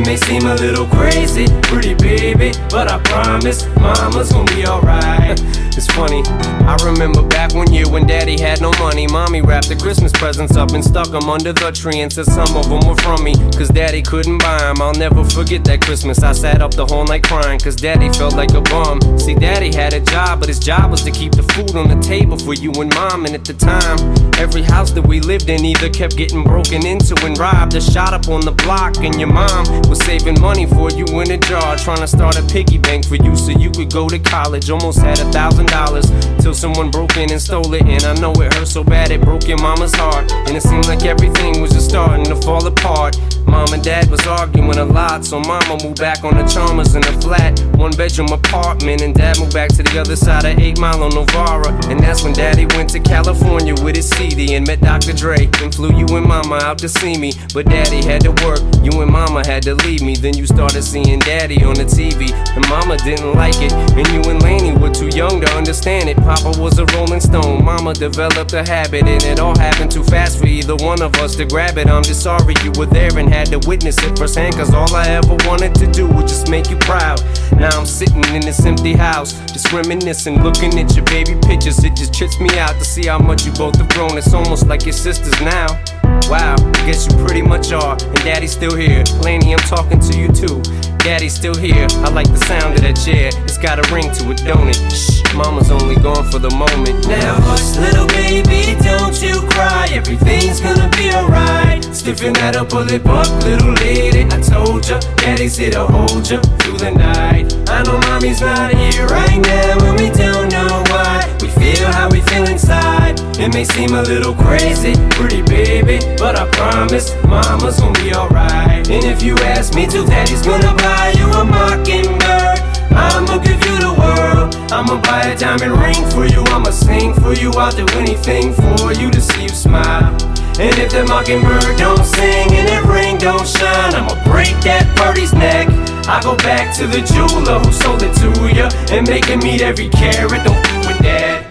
It may seem a little crazy, pretty baby, but I promise mama's gonna be alright. It's funny, I remember back one year when daddy had no money. Mommy wrapped the Christmas presents up and stuck them under the tree and said some of them were from me, cause daddy couldn't buy them. I'll never forget that Christmas. I sat up the whole night crying cause daddy felt like a bum. See, daddy had a job, but his job was to keep the food on the table for you and mom. And at the time, every house that we lived in either kept getting broken into and robbed or shot up on the block. And your mom was saving money for you in a jar, trying to start a piggy bank for you so you could go to college. Almost had $1,000 till someone broke in and stole it. And I know it hurt so bad it broke your mama's heart. And it seemed like everything was just starting to fall apart. Mom and dad was arguing a lot, so mama moved back on the Chalmers in a flat 1-bedroom apartment, and dad moved back to the other side of 8 Mile on Novara. And that's when daddy went to California with his CD and met Dr. Dre and flew you and mama out to see me. But daddy had to work, you and mama had to leave me. Then you started seeing daddy on the TV, and mama didn't like it, and you and Laney were too young to understand it. Papa was a Rolling Stone, mama developed a habit, and it all happened too fast for either one of us to grab it. I'm just sorry you were there and had to witness it firsthand, cause all I ever wanted to do was just make you proud. Now I'm sitting in this empty house, just reminiscing, looking at your baby pictures. It just trips me out to see how much you both have grown. It's almost like your sisters now. Wow, I guess you pretty much are. And daddy's still here. Laney, I'm talking to you too. Daddy's still here. I like the sound of that chair. It's got a ring to it, don't it? Shh, mama's only gone for the moment. Now hush, little baby, don't you cry. Everything's gonna be alright. Stiffen that up, pull it up, little lady. I told ya, daddy's here to hold ya through the night. I know mommy's not here right now, and we don't know why. We feel how we feel inside. It may seem a little crazy, pretty baby, but I promise mama's gonna be alright. And if you ask me to, daddy's gonna buy you a mockingbird. I'ma give you the world. I'ma buy a diamond ring for you. I'ma sing for you. I'll do anything for you to see you smile. And if that mockingbird don't sing and that ring don't shine, I'ma break that birdie's neck. I go back to the jeweler who sold it to ya and make him meet every carat. Don't f with that.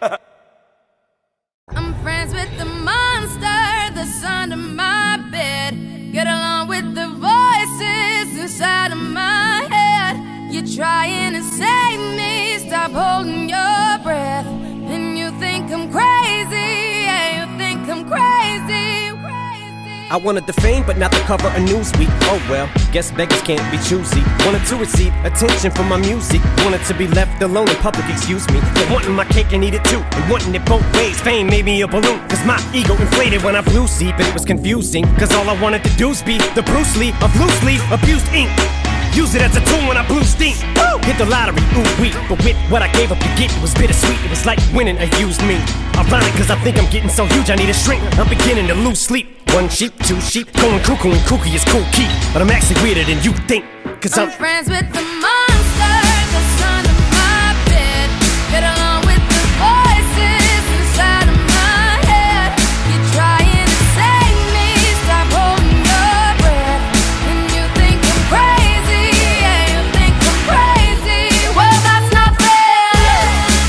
I'm friends with the monster that's under my bed. Get along with the voices inside of my head. You're trying to save me, stop holding your breath. And you think I'm crazy, yeah, you think I'm crazy. I wanted the fame, but not the cover of Newsweek. Oh well, guess beggars can't be choosy. Wanted to receive attention from my music. Wanted to be left alone in public, excuse me. But wanting my cake and eat it too, and wanting it both ways. Fame made me a balloon, cause my ego inflated when I flew see. But it was confusing, cause all I wanted to do was be the Bruce Lee of loose leaf abused ink. Use it as a tool when I blew steam. Woo! Hit the lottery, ooh wee. But with what I gave up to get, it was bittersweet. It was like winning a used me. Ironic, cause I think I'm getting so huge I need a shrink. I'm beginning to lose sleep. 1 sheep, 2 sheep, going cuckoo and kooky is cool key. But I'm actually weirder than you think, cause I'm friends with the monster that's under my bed. Get along with the voices inside of my head. You're trying to save me, stop holding your breath. And you think I'm crazy, yeah, you think I'm crazy. Well, that's not fair.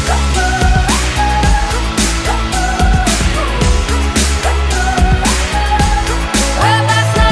Well, that's not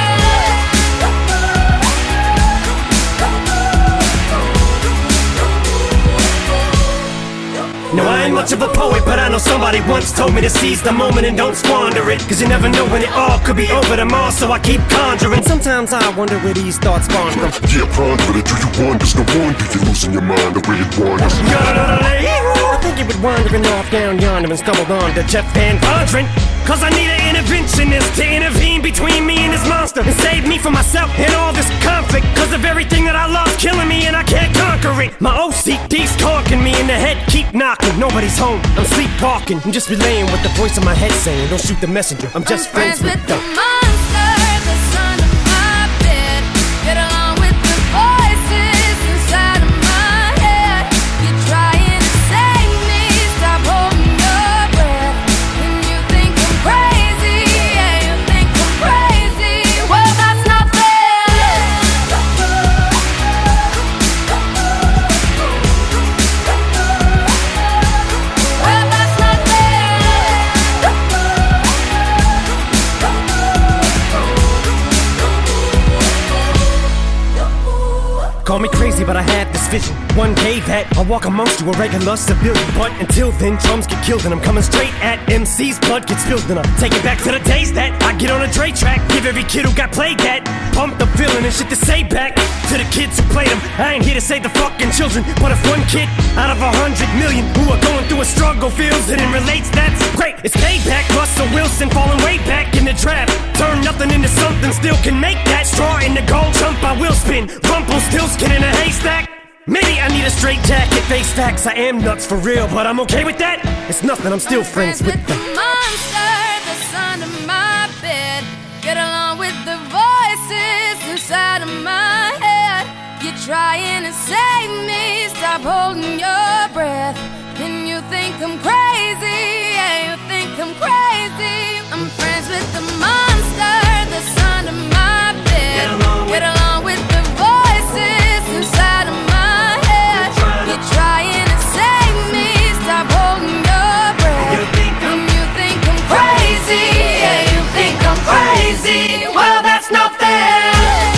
No, I ain't much of a poet, but I know somebody once told me to seize the moment and don't squander it. Cause you never know when it all could be over tomorrow, so I keep conjuring. Sometimes I wonder where these thoughts spawn from. Yeah, ponder it, do you wonder? No wonder you're losing your mind the way it wanders. I think it would wandering off down yonder and stumbled on to Jeff Van Vondren. Cause I need an interventionist to intervene between me and this monster and save me from myself and all this conflict. Cause of everything that I love's killing me and I can't conquer it. My OCD's talking me in the head, keep knocking. Nobody's home, I'm sleepwalking. I'm just relaying what the voice in my head saying. Don't shoot the messenger, I'm just friends with the monster that's under my bed. Get along with the voices inside of my head. You're trying to save me, stop holding your breath. And you think I'm crazy, yeah, you think I'm crazy. Well, that's not fair. Well, that's not fair. call me crazy, but I had this vision. One day that I'll walk amongst you, a regular civilian. But until then, drums get killed and I'm coming straight at MC's blood gets spilled. And I'm taking back to the days that I get on a Dre track, give every kid who got played that pump the feeling and shit to say back to the kids who played them. I ain't here to save the fucking children, but if one kid out of 100 million who are going through a struggle feels it and relates, that's great. It's payback. Russell Wilson falling way back in the draft. Turn nothing into something, still can make that. Straw in the gold jump, I will spin. Rumpelstiltskin in a haystack. Maybe I need a straight jacket, face facts. I am nuts for real, but I'm okay with that. It's nothing, I'm still friends with the monster that's under my bed. Get along with the voices inside of my head. You're trying to save me, stop holding your breath. And you think I'm crazy, yeah, you think I'm crazy. I'm friends with the monster that's under my bed. Get along with the voices inside of my head. You're trying to save me, stop holding your breath. And you think I'm crazy, yeah, you think I'm crazy. Well, that's not fair.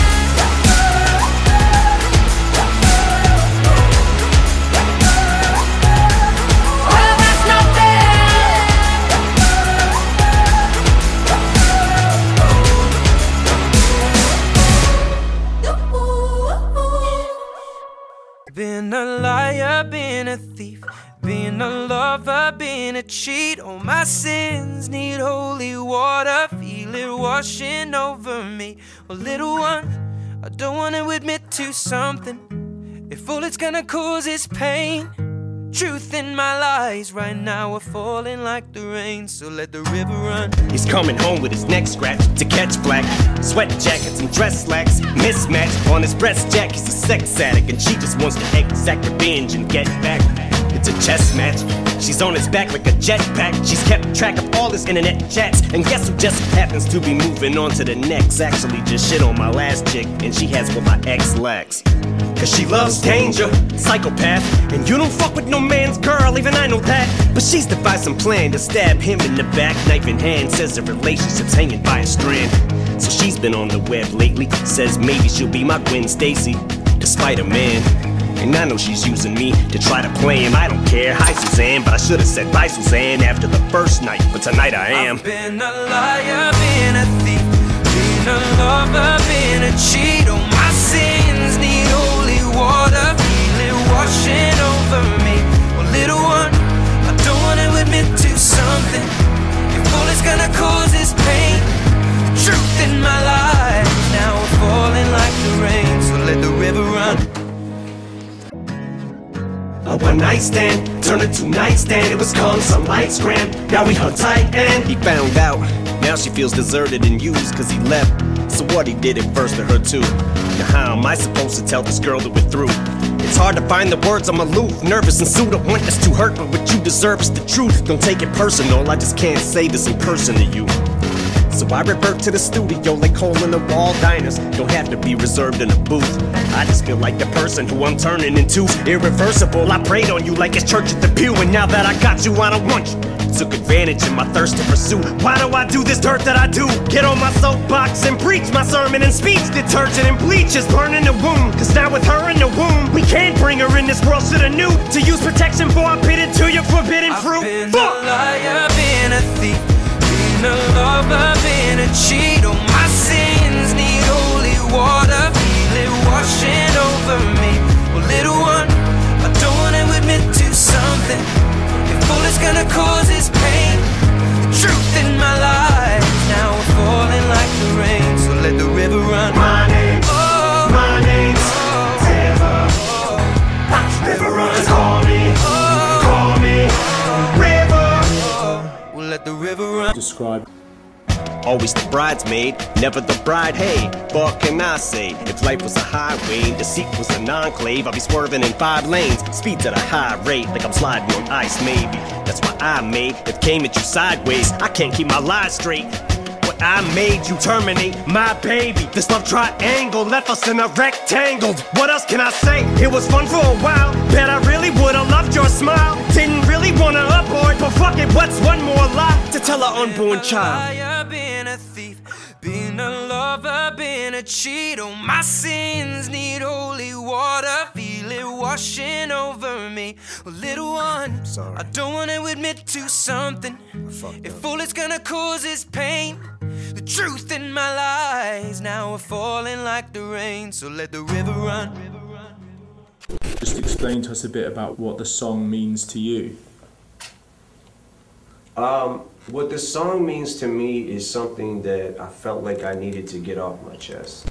Been a liar, been a thief, been a lover, been a cheat. All my sins need holy water, feel it washing over me. Well, little one, I don't want to admit to something. If all it's gonna cause is pain, truth in my lies right now are falling like the rain, so let the river run. He's coming home with his neck scratched to catch black. Sweat jackets and dress slacks, mismatch on his breast jack. He's a sex addict and she just wants to exact revenge and get back. It's a chess match. She's on his back like a jetpack. She's kept track of all his internet chats. And guess who just happens to be moving on to the next? Actually just shit on my last chick, and she has what my ex lacks. Cause she loves danger, psychopath. And you don't fuck with no man's girl, even I know that. But she's devised some plan to stab him in the back, knife in hand. Says the relationship's hanging by a strand. So she's been on the web lately, says maybe she'll be my Gwen Stacy, despite a man. And I know she's using me to try to play him. I don't care, hi Suzanne, but I should've said bye Suzanne after the first night, but tonight I am. I've been a liar, been a thief, been a lover, been a cheat. All my sins need holy water, feel it washing over me. Well, little one, I don't wanna admit to something. If all it's gonna cause is pain, truth in my life now we're falling like the rain, so let the river run. A one night stand turned into nightstand. It was calm, some lights grand. Now we hung tight and he found out. Now she feels deserted and used cause he left. So what, he did it first to her too. Now how am I supposed to tell this girl that we're through? It's hard to find the words, I'm aloof, nervous and sued. I want this to hurt, but what you deserve is the truth. Don't take it personal, I just can't say this in person to you. So I revert to the studio like hole in the wall diners. Don't have to be reserved in a booth. I just feel like the person who I'm turning into irreversible. I prayed on you like it's church at the pew, and now that I got you, I don't want you. Took advantage of my thirst to pursue. Why do I do this dirt that I do? Get on my soapbox and preach my sermon and speech. Detergent and bleach is burning the wound. Cause now with her in the womb, we can't bring her in this world, shoulda knew to use protection for I bid it to your forbidden fruit. I've been a liar, been a thief, been a lover, been a cheat. All my sins need holy water, feel it washing over me. Well, little one, I don't wanna admit to something. If all it's gonna cause is pain, the truth in my life now we're falling like the rain, so let the river run. My name's River. River runs, call me, River. We'll let the river run. Describe. Always the bridesmaid, never the bride, hey. What can I say? If life was a highway, deceit was an enclave, I'd be swerving in 5 lanes, speeds at a high rate, like I'm sliding on ice maybe. That's why I made it came at you sideways. I can't keep my lies straight. What I made you terminate my baby. This love triangle left us in a rectangle. What else can I say? It was fun for a while. Bet I really would've loved your smile. Didn't really wanna abort, but fuck it, what's one more lie to tell our unborn child? Been a thief, been a lover, been a a cheat. Oh, my sins need holy water. Feel it washing over me. Well, little one, I don't wanna admit to something. If all it's gonna cause is pain, the truth in my lies now are falling like the rain. So let the river run. Just explain to us a bit about what the song means to you. What the song means to me is something that I felt like I needed to get off my chest.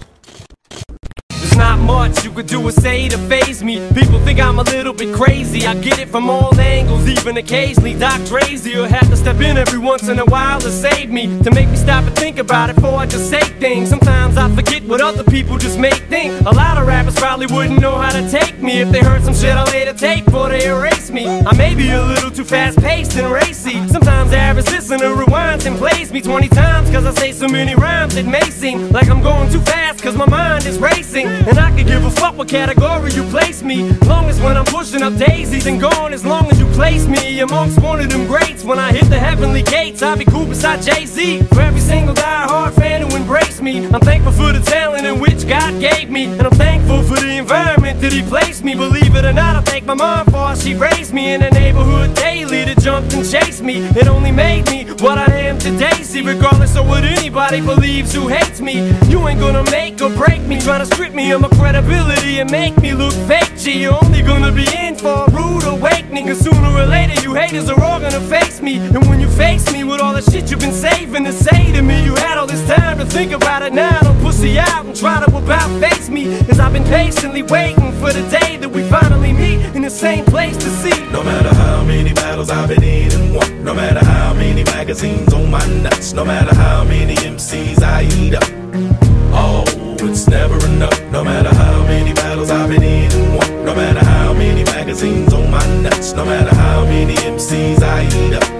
There's not much you could do or say to faze me. People think I'm a little bit crazy. I get it from all angles, even occasionally. Doc Drazy will have to step in every once in a while to save me, to make me stop and think about it before I just say things. Sometimes I forget what other people just make think. A lot of rappers probably wouldn't know how to take me if they heard some shit I later take before they erase me. I may be a little too fast-paced and racy. Sometimes the average listener rewinds and plays me 20 times cause I say so many rhymes it may seem like I'm going too fast cause my mind is racing. And I could give a fuck what category you place me, long as when I'm pushing up daisies and gone, as long as you place me amongst one of them greats. When I hit the heavenly gates, I'll be cool beside Jay-Z. For every single die-hard fan who embraced me, I'm thankful for the talent in which God gave me, and I'm thankful for the environment that He placed me. Believe it or not, I thank my mom for how she raised me in the neighborhood daily that jumped and chased me. It only made me what I am today. See, regardless of what anybody believes who hates me, you ain't gonna make or break me, trying to strip me of my credibility and make me look fake. Gee, you're only gonna be in for a rude awakening, cause sooner or later you haters are all gonna face me. And when you face me with all the shit you've been saving to say to me, you had all this time to think about it. Now don't pussy out and try to about face me, cause I've been patiently waiting for the day that we finally meet in the same place to see. No matter how many battles I've been in and won, no matter how many magazines on my nuts, no matter how many MCs I eat up, oh, it's never enough. No matter how many battles I've been in and won, no matter how many magazines on my nuts, no matter how many MCs I eat up,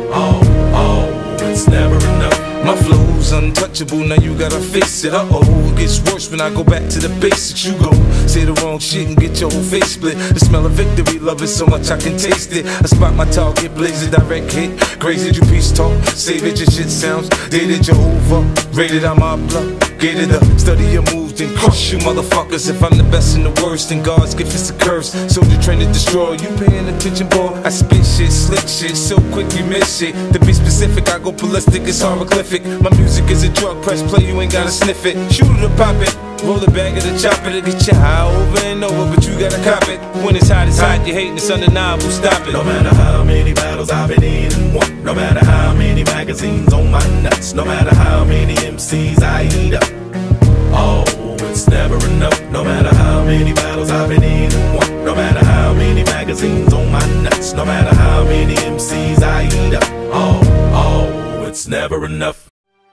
oh, it's never enough. My flow's untouchable, now you gotta face it. Uh-oh, it gets worse when I go back to the basics. You go say the wrong shit and get your whole face split. The smell of victory, love it so much I can taste it. I spot my target, blaze a direct hit. Crazy you peace talk, save it, your shit sounds dated, you're over. Rated, I'm obligated to study your moves and crush you motherfuckers. If I'm the best and the worst, then God's gift is a curse. So the train to destroy, you paying attention, boy? I spit shit, slick shit, so quick you miss it. To be specific, I go ballistic, it's hieroglyphic. My music is a drug, press play, you ain't gotta sniff it. Shoot it or pop it, roll it back or chop it, to get you high over and over, but you gotta cop it. When it's hot, you hating, it's undeniable, stop it. No matter how many battles I've been in and won, no matter how many magazines on my nuts, no matter how many MCs I eat up, oh, it's never enough. No matter how many battles I've been in and won, no matter how many magazines on my nuts, no matter how many MCs I eat up, oh, it's never enough.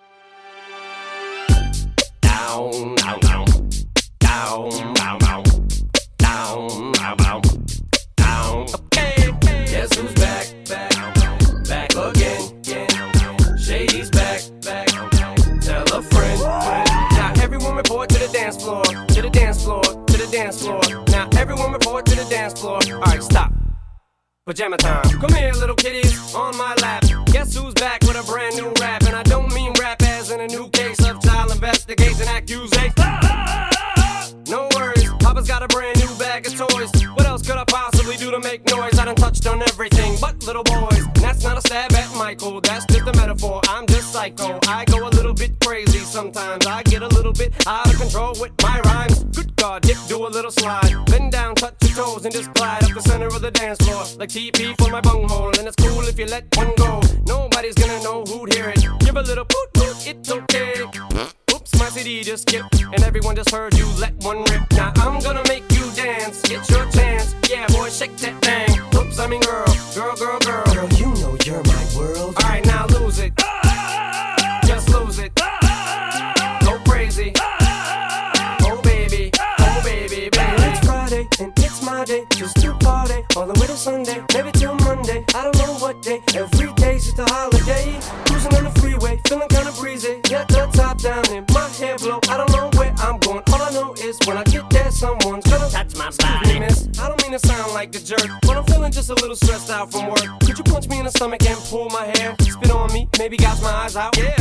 Down, down, down, down, down, down, down, down, down, down. Okay, guess who's back, back again, Shady's back, tell a friend. Now everyone report to the dance floor, to the dance floor, to the dance floor. Now everyone report to the dance floor. Alright, stop. Pajama time. Come here, little kitties, on my lap. Guess who's back with a brand new rap? And I don't mean rap as in a new case of child investigation accusation. No worries, Papa's got a brand new bag of toys. What else could I possibly do to make noise? I done touched on everything but little boys. And that's not a stab at Michael, that's just a metaphor. I'm just psycho, I go a little bit crazy sometimes. I get a little bit out of control with my rhymes. Good God, dip, do a little slide. Bend down, touch your toes and just glide up the center of the dance floor. Like TP for my bunghole, and it's cool if you let one go. Nobody's gonna know who'd hear it. Give a little poot poot, it's okay. Oops, my CD just skipped, and everyone just heard you let one rip. Now I'm gonna make you dance, get your chance. Yeah, boy, shake that thing. Oops, I mean girl, girl, girl, girl. Girl, you know you're my world. Alright, now lose it. Just lose it. Go crazy. Oh baby, baby. It's Friday, and it's my day. Just to party, all the way to Sunday. Maybe till Monday, I don't know what day. Every day's just a holiday. Cruising on the freeway, feeling kinda breezy. Got the top down and my hair blow. I don't know where I'm going, all I know is when I get there, someone's gonna touch my body. Miss, I don't mean to sound like a jerk, but I'm feeling just a little stressed out from work. Could you punch me in the stomach and pull my hair? Spit on me, maybe gouge my eyes out. Yeah. Now what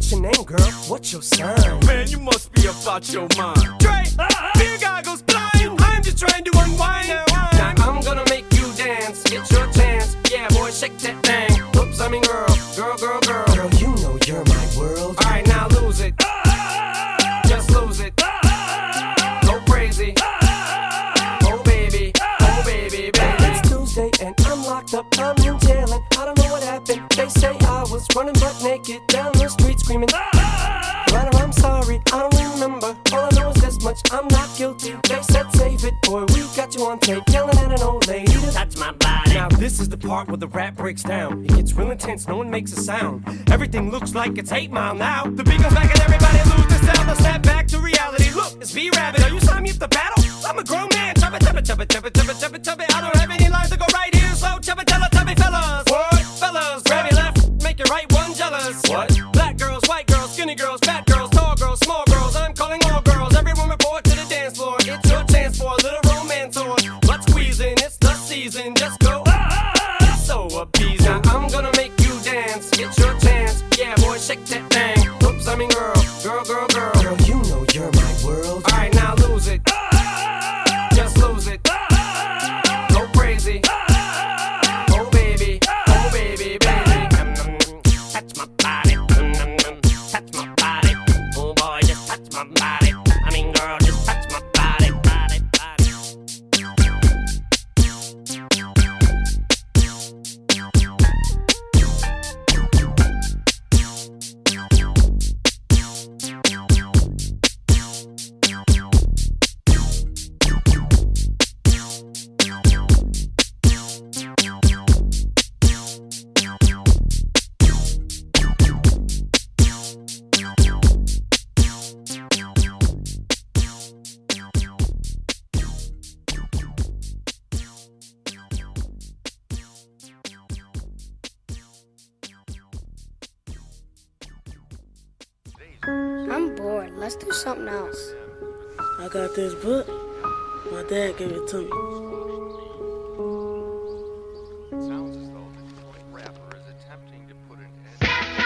What's your name, girl? What's your sign? Man, you must be about your mind. Dre, beer guy goes blind. I'm just trying to unwind. Now I'm gonna make you dance. It's your chance. Yeah, boy, shake that thing. Oops, I mean girl. Girl, girl, girl. Girl, you know you're my world. Alright, now lose it. Just lose it. Go crazy. Oh baby, baby. It's Tuesday and I'm locked up. I'm in jail and I don't know what happened. They say I was running butt naked down the street screaming. But I'm sorry, I don't remember. All I know is this much, I'm not guilty. They said save it, boy, we got you on tape yelling at an old lady to touch my body. Now this is the part where the rap breaks down. It gets real intense, no one makes a sound. Everything looks like it's 8 Mile now. The beat goes back and everybody lose the sound. Now snap back to reality. Look, it's B-Rabbit. Are you signing me up to battle? I'm a grown man. Chubba, chubba, chubba, chubba, chubba, chubba, chubba. I don't have any lines to go right here, so chubba, chubba, chubby fellas. What? Fellas, grab your left, make your right one jealous. What? Black girls, white girls, skinny girls, fat girls, tall girls, small girls. I'm calling all girls. Everyone report to the dance floor. It's your chance for a little romance or butt squeezing. It's the season. Just go. So appeasing. Now I'm gonna make you dance. It's your chance. Yeah, boy, shake that thing. Oops, I mean girl. Girl, girl, girl. Girl, you know you're my world. Alright, now lose it. Just lose it. Go crazy. Oh baby, baby. Touch my body. Touch my body. Oh boy, just touch my body. I mean girl, just touch my body. I'm bored. Let's do something else. I got this book. My dad gave it to me. Sounds as though the Detroit rapper is attempting to put an end.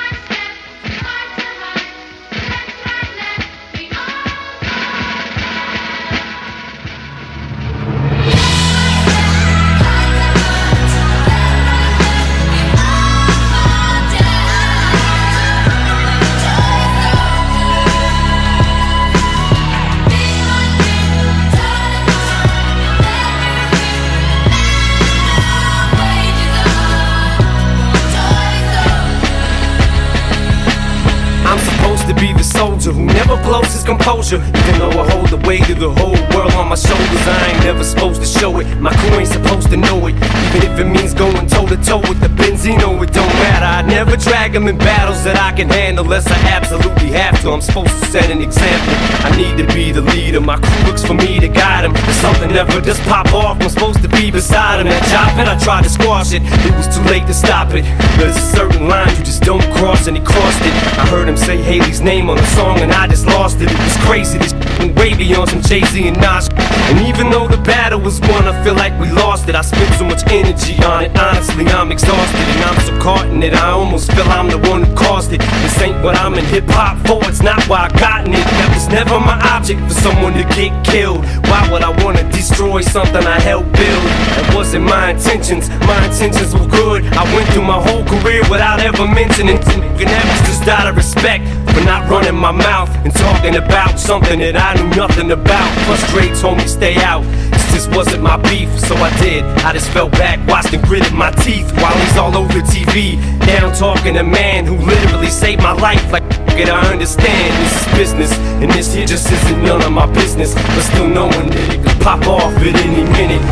To be the soldier who never blows his composure. Even though I hold the weight of the whole world on my shoulders, I ain't never supposed to show it. My crew ain't supposed to know it. Even if it means going toe to toe with the Benzino, it don't matter. I never drag them in battles that I can handle unless I absolutely have to. I'm supposed to set an example. I need to be the leader. My crew looks for me to guide them. If something never just pop off, I'm supposed to be beside him. That job it, I tried to squash it. It was too late to stop it. There's a certain line you just don't cross, and he crossed it. I heard him say Haley's name on the song and I just lost it. It was crazy, this went way beyond some Jay-Z and Nas. And even though the battle was won, I feel like we lost it. I spent so much energy on it, honestly I'm exhausted. And I'm so caught in it, I almost feel I'm the one who caused it. This ain't what I'm in hip-hop for, it's not why I gotten it. That was never my object, for someone to get killed. Why would I wanna destroy something I helped build? That wasn't my intentions were good. I went through my whole career without ever mentioning it. And that was just out of respect for not running my mouth and talking about something that I knew nothing about. Plus Dre told me stay out. This just wasn't my beef, so I did. I just fell back, watched and gritted my teeth while he's all over TV. Down talking to a man who literally saved my life. Like it, I understand this is business, and this here just isn't none of my business. But still knowing that it could pop off at any minute.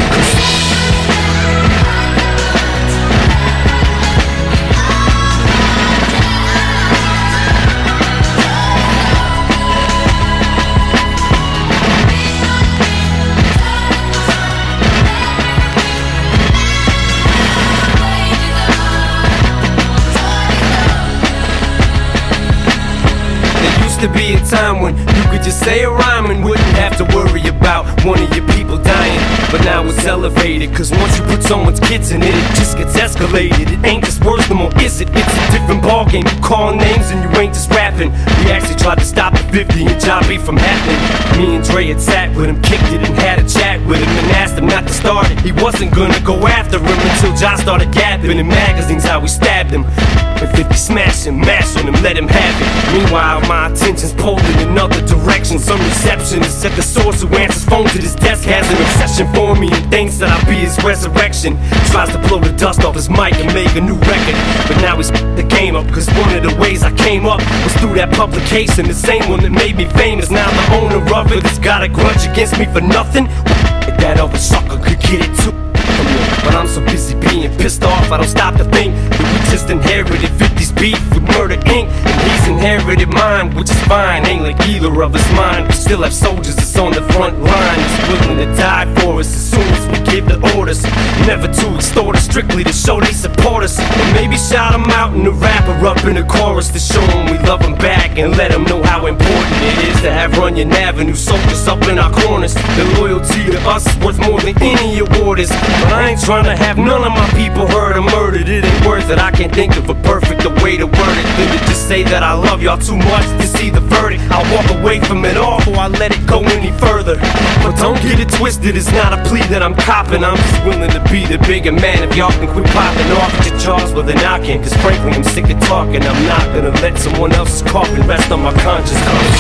to be a time when you could just say a rhyme and wouldn't have to worry about one of your people dying. But now it's elevated, cause once you put someone's kids in it, it just gets escalated. It ain't just words no more, is it? It's a different ballgame. You call names and you ain't just rapping. We actually tried to stop the 50 and Jobby from happening. Me and Dre had sat with him, kicked it and had a chat with him, and asked him not to start it. He wasn't gonna go after him until John started yapping in magazines how we stabbed him. And 50 smash him, mash on him, let him have it. Meanwhile, my attention's pulled in another direction. Some receptionist at the source who answers phone to this desk has an obsession for me and thinks that I'll be his resurrection. Tries to blow the dust off his mic and make a new record. But now he's the game up, cause one of the ways I came up was through that publication. The same one that made me famous. Now the owner of it has got a grudge against me for nothing. If that other sucker could get it too. But I'm so busy being pissed off, I don't stop to think that we just inherited 50's beef with Murder Inc. And he's inherited mine, which is fine. Ain't like either of us mine. We still have soldiers that's on the front line, that's willing to die for us as soon as we give the orders. Never to extort us, strictly to show they support us. And maybe shout them out in the rapper up in the chorus to show them we love them back and let them know how important it is to have Runyon Avenue soldiers up in our corners. The loyalty to us is worth more than any award is. But I ain't trying to have none of my people hurt or murdered. It ain't worth it, I can't think of a perfecter way to word it than to just say that I love y'all too much to see the verdict. I'll walk away from it all before I let it go any further. But don't get it twisted, it's not a plea that I'm copping. I'm just willing to be the bigger man if y'all can quit popping off at your jaws, well then I can. Cause frankly I'm sick of talking, I'm not gonna let someone else's coffin rest on my conscience.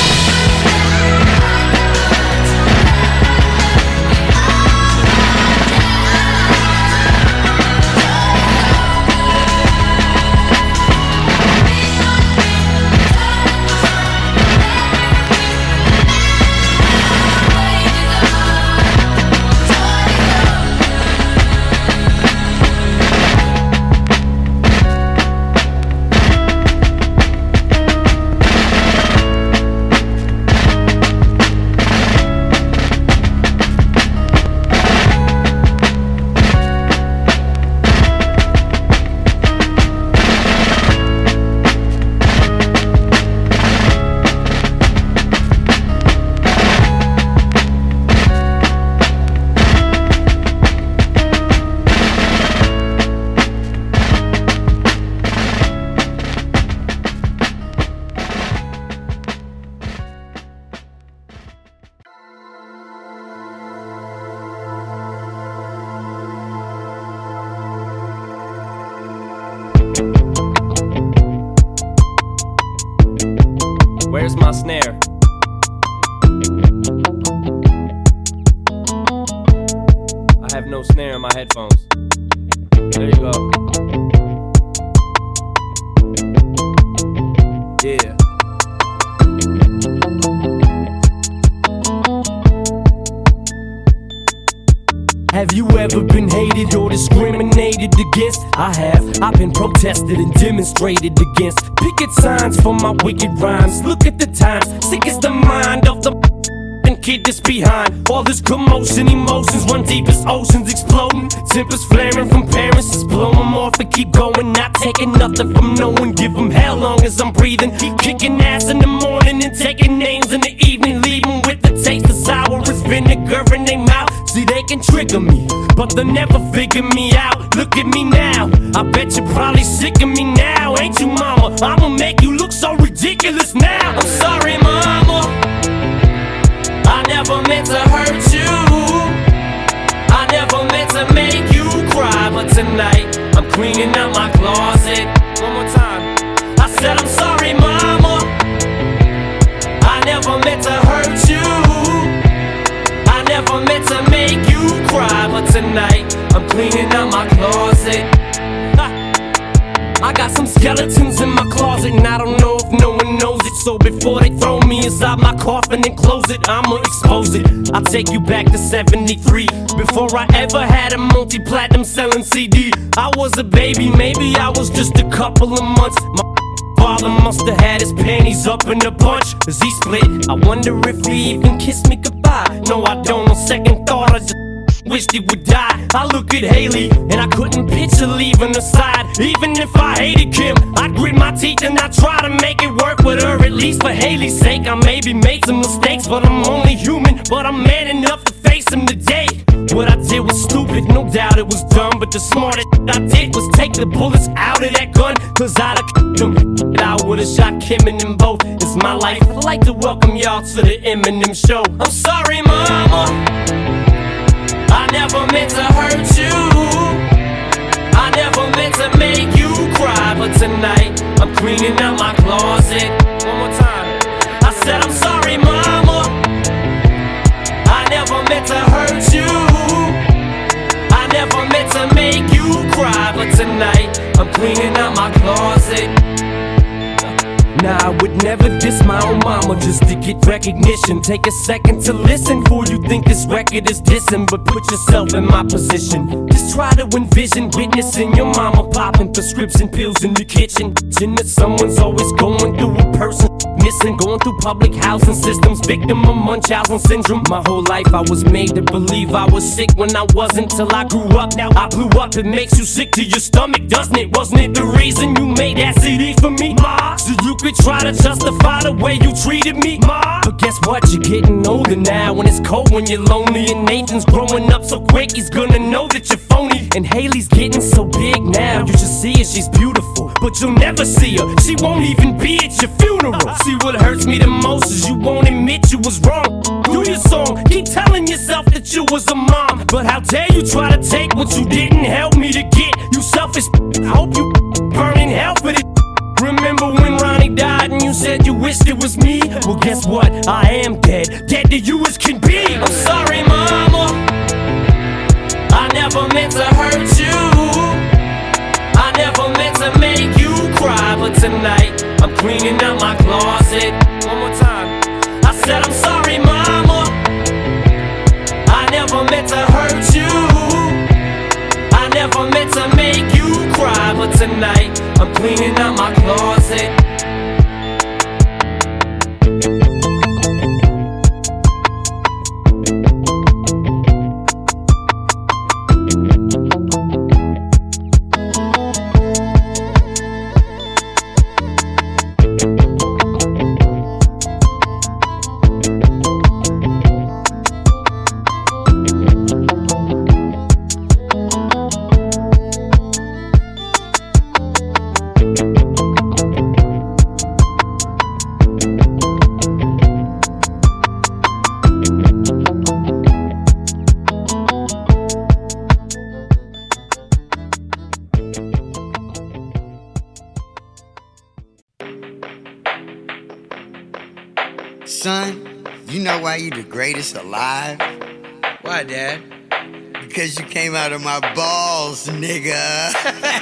Where's my snare? I have no snare in my headphones. There you go. Yeah. Have you ever been hated or discriminated against? I have. I've been protested and demonstrated against. Picket signs for my wicked rhymes. Look at the times. Sick is the mind of the kid that's behind all this commotion. Emotions run deep as oceans exploding. Tempers flaring from parents, just blow them off and keep going. Not taking nothing from no one. Give them hell long as I'm breathing. Keep kicking ass in the morning and taking names in the evening. Leaving with the taste of sour as vinegar in their mouth. See, they can trigger me, but they'll never figure me out. Look at me now, I bet you're probably sick of me now. Ain't you, mama? I'ma make you look so ridiculous now. I'm sorry, mama, I never meant to hurt you. I never meant to make you cry. But tonight, I'm cleaning out my closet. One more time. I said I'm sorry, mama, I never meant to hurt you. I never meant to make you cry. But tonight, I'm cleaning out my closet. I got some skeletons in my closet, and I don't know if no one knows it. So before they throw me inside my coffin and close it, I'ma expose it. I'll take you back to 73, before I ever had a multi-platinum selling CD. I was a baby, maybe I was just a couple of months. My father must have had his panties up in a bunch, cause he split. I wonder if he even kissed me goodbye. No, I don't, on second thought I just wished he would die. I look at Haley and I couldn't picture leaving her side. Even if I hated Kim, I'd grit my teeth and I'd try to make it work with her. At least for Haley's sake, I maybe made some mistakes, but I'm only human. But I'm man enough to face them today. What I did was stupid, no doubt it was dumb, but the smartest I did was take the bullets out of that gun. Cause I'd have them. I would've shot Kim and them both. It's my life. I'd like to welcome y'all to the Eminem show. I'm sorry, mama, I never meant to hurt you. I never meant to make you cry. But tonight, I'm cleaning out my closet. One more time. I said I'm sorry, mama, I never meant to hurt you. I never meant to make you cry. But tonight, I'm cleaning out my closet. Nah, I would never diss my own mama just to get recognition. Take a second to listen before you think this record is dissing. But put yourself in my position. Just try to envision witnessing your mama popping prescription pills in the kitchen. That someone's always going through a person missing, going through public housing systems, victim of Munchausen syndrome. My whole life I was made to believe I was sick when I wasn't till I grew up. Now I blew up, it makes you sick to your stomach, doesn't it? Wasn't it the reason you made that CD for me, ma? So you could try to justify the way you treated me, ma. But guess what? You're getting older now, when it's cold, when you're lonely, and Nathan's growing up so quick, he's gonna know that you're phony. And Haley's getting so big now, you should see her, she's beautiful, but you'll never see her. She won't even be at your funeral. See, what hurts me the most is you won't admit you was wrong. Do your song, keep telling yourself that you was a mom, but how dare you try to take what you didn't help me to get. You selfish, I hope you burn in hell for this. Remember when Ronnie died and you said you wished it was me? Well, guess what? I am dead, dead to you as can be. I'm sorry, mama, I never meant to hurt you. I never meant to make you cry. But tonight, I'm cleaning out my closet. One more time. I said I'm sorry, mama, I never meant to hurt you. I never meant to make you cry. But tonight, I'm cleaning out my closet. Son, you know why you the greatest alive? Why, Dad? Because you came out of my balls, nigga.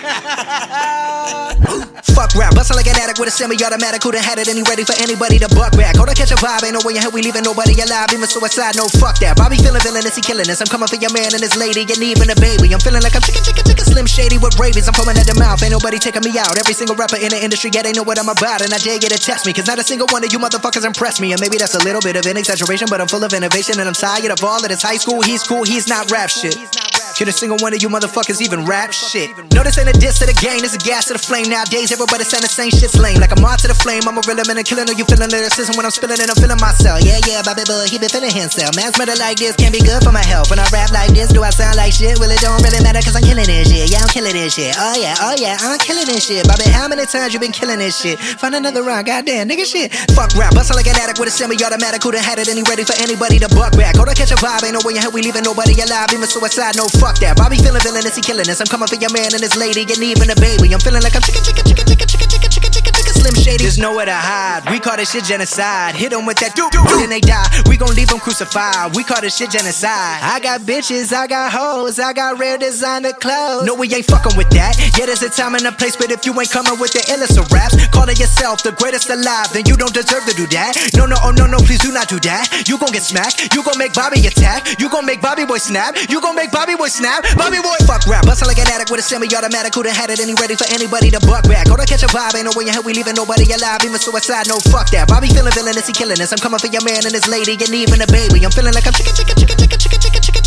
Fuck rap, bustin' like an addict with a semi-automatic. Who done had it and he ready for anybody to buck back. Hold on, catch a vibe, ain't no way in hell we leaving nobody alive. Even suicide, no fuck that. Bobby feeling villainous, he killing us. I'm coming for your man and his lady, and even a baby. I'm feeling like I'm chicken, Slim Shady with rabies. I'm foaming at the mouth, ain't nobody taking me out. Every single rapper in the industry, yeah, they know what I'm about. And I dare you to test me, cause not a single one of you motherfuckers impress me. And maybe that's a little bit of an exaggeration, but I'm full of innovation. And I'm tired of all of this high school. He's cool, he's not rap shit. Can a single one of you motherfuckers even rap shit? No, this ain't a diss to the game, this a gas to the flame. Nowadays, everybody saying the same shit's lame. Like I'm on to the flame, I'm a real man and killing. Are you feeling lyricism when I'm spilling it? I'm feeling myself. Yeah, Bobby Bull, he been feeling himself. Man's better like this, can't be good for my health. When I rap like this, do I sound like shit? Well, it don't really matter cause I'm killing this shit. Yeah, I'm killing this shit. Oh yeah, I'm killing this shit. Bobby, how many times you been killing this shit? Find another round, goddamn, nigga shit. Fuck rap, bustin' like an addict with a semi-automatic. Who done had it and he ready for anybody to buck back. Hold on, catch a vibe, ain't no way in hell we leaving nobody alive. Even suicide, no fuck that. Bobby feeling villainous, he killing us. I'm coming for your man and his lady, and even a baby. I'm feeling like I'm chicken, Slim Shady. There's nowhere to hide. We call this shit genocide. Hit them with that then they die. We gon' leave them crucified. We call this shit genocide. I got bitches, I got hoes, I got rare designer clothes. No, we ain't fucking with that. Yeah, there's a time and a place, but if you ain't coming with the illest of raps, calling yourself the greatest alive, then you don't deserve to do that. No, please do not do that. You gon' get smacked. You gon' make Bobby attack. You gon' make Bobby boy snap. You gon' make Bobby boy snap. Bobby boy, fuck rap. Bustin' like an addict with a semi-automatic. Who done had it and he ready for anybody to buck back. Hold on, catch a vibe, ain't no way in hell we leaving nobody alive. Even suicide, no fuck that. Bobby feeling villainous, he killing us. I'm coming for your man and his lady, and even a baby. I'm feeling like I'm chicken, Slim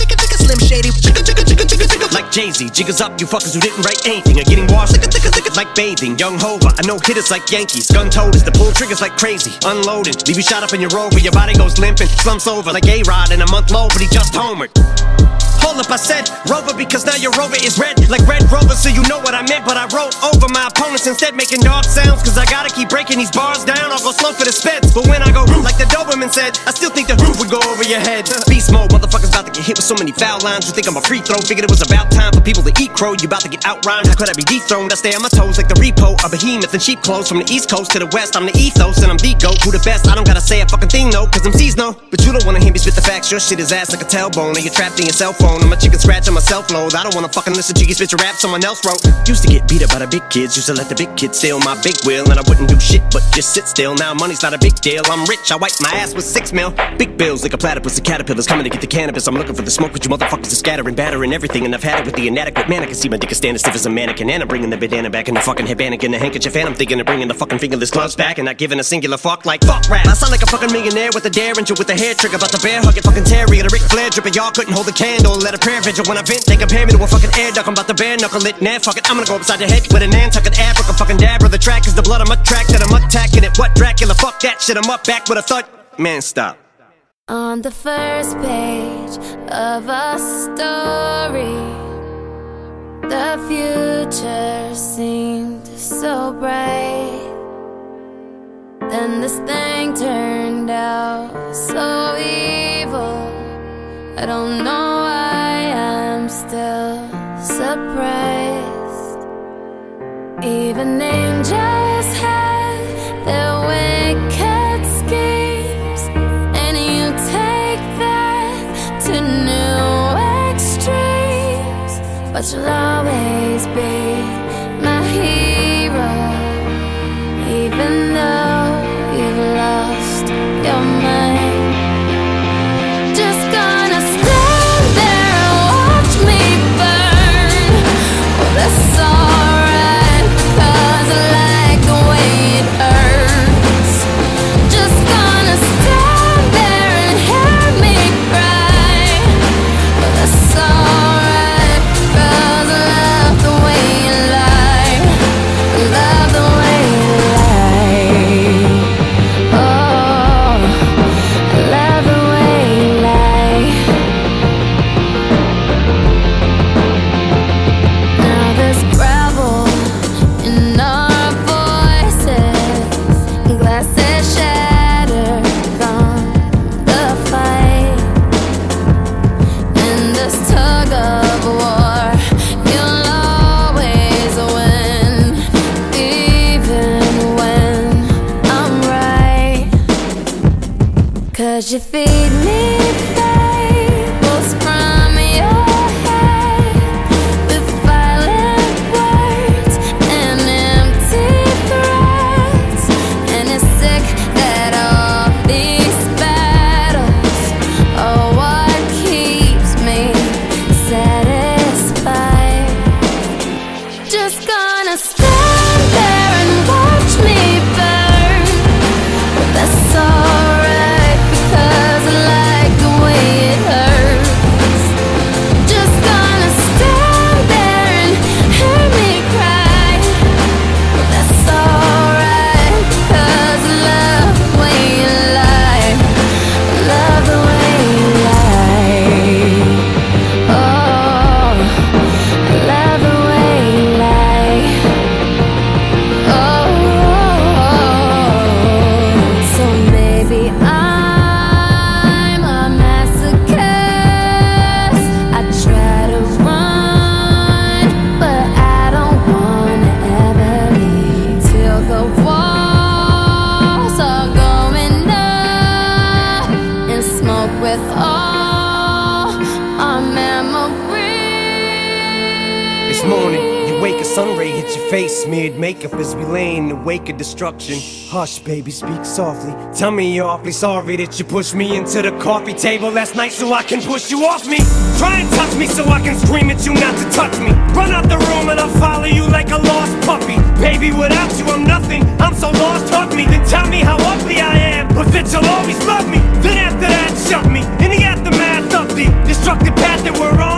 Slim Shady. Like Jay-Z, jiggers up, you fuckers who didn't write anything are getting washed like bathing. Young Hova, I know hitters like Yankees. Gun-toters, the pull triggers like crazy. Unloading, leave you shot up in your Rover. Your body goes limping, slumps over like A-Rod in a month low, but he just homered. Hold up, I said Rover because now your Rover is red like Red Rover, so you know what I meant. But I wrote over my opponents instead, making dog sounds, cause I gotta keep breaking these bars down. I'll go slow for the speds, but when I go like the Doberman said, I still think the roof would go over your head. Beast mode, motherfuckers about to get hit with so many foul lines. You think I'm a free throw, figured it was about time for people to eat crow. You about to get outrhymed, how could I be dethroned? I stay on my toes like the repo, a behemoth in sheep clothes. From the east coast to the west, I'm the ethos and I'm the GOAT. Who the best? I don't gotta say a fucking thing, no, cause MCs know. But you don't wanna hear me spit the facts, your shit is ass like a tailbone, and you're trapped in your cell phone. I'm a chicken scratch on my self-load. I don't wanna fucking listen to you spit your rap someone else wrote. Used to get beat up by the big kids, used to let the big kids steal my big wheel, and I wouldn't do shit but just sit still. Now money's not a big deal, I'm rich, I wipe my ass with 6 mil. Big bills like a platypus, the caterpillars coming to get the cannabis. I'm looking for the smoke, but you motherfuckers are scattering, battering everything, and I've had it with the inadequate man. I can see my dick is standing stiff as a mannequin, and I'm bringing the bandana back in the fucking headband and the handkerchief, and I'm thinking of bringing the fucking fingerless gloves back, and not giving a singular fuck like fuck rap. I sound like a fucking millionaire with a derringer with a hair trigger, about the bear hugging fucking terrier, the Ric Flair dripper. Y'all couldn't hold a candle, let a prayer vigil when I vent. They compare me to a fucking air duck, I'm about to bare knuckle it. Nah, fuck it, I'm gonna go upside your head with a Nantucket Africa fucking dabber. The track is the blood, I'm attracted, I'm attacking it. What Dracula, fuck that shit, I'm up back with a thud. Man, stop. On the first page of a story, the future seemed so bright. Then this thing turned out so evil. I don't know why I'm still surprised. Even angels have their wicked schemes, and you take that to new extremes. But you'll always be my hero, even though you've lost your mind. Just gonna stand there and watch me burn. Well, that's alright, cause I like the way it hurts. Just gonna stand there and hear me cry. Well, that's alright, cause I love the way you lie. I love the way you lie. Oh, I love the way you lie. Now there's gravel in our voices, glasses shattered from the fight. In this tug of war, you'll always win, even when I'm right. Cause you feed me fables from your head, with violent words and empty threats. And it's sick that all these battles are what keeps me satisfied. Just gonna stand there and watch me burn. But that's alright, because I like the way it hurts. Just gonna stand there and hear me cry. But that's alright, because I love the way you lie. I love the way you lie. Oh, I love the way you lie. Oh, so maybe I'm a masochist. I try to run, but I don't wanna ever leave till the walls are going up and smoke with all our memories. It's morning, you wake, a sun ray hits your face, smeared makeup as we lay in the wake of destruction. Hush, baby, speak softly. Tell me you're awfully sorry that you pushed me into the coffee table last night so I can push you off me. Try and touch me so I can scream at you not to touch me. Run out the room and I'll follow you like a lost puppy. Baby, without you I'm nothing, I'm so lost, hug me. Then tell me how ugly I am, but that you'll always love me. Then after that, shove me in the aftermath of the destructive path that we're on.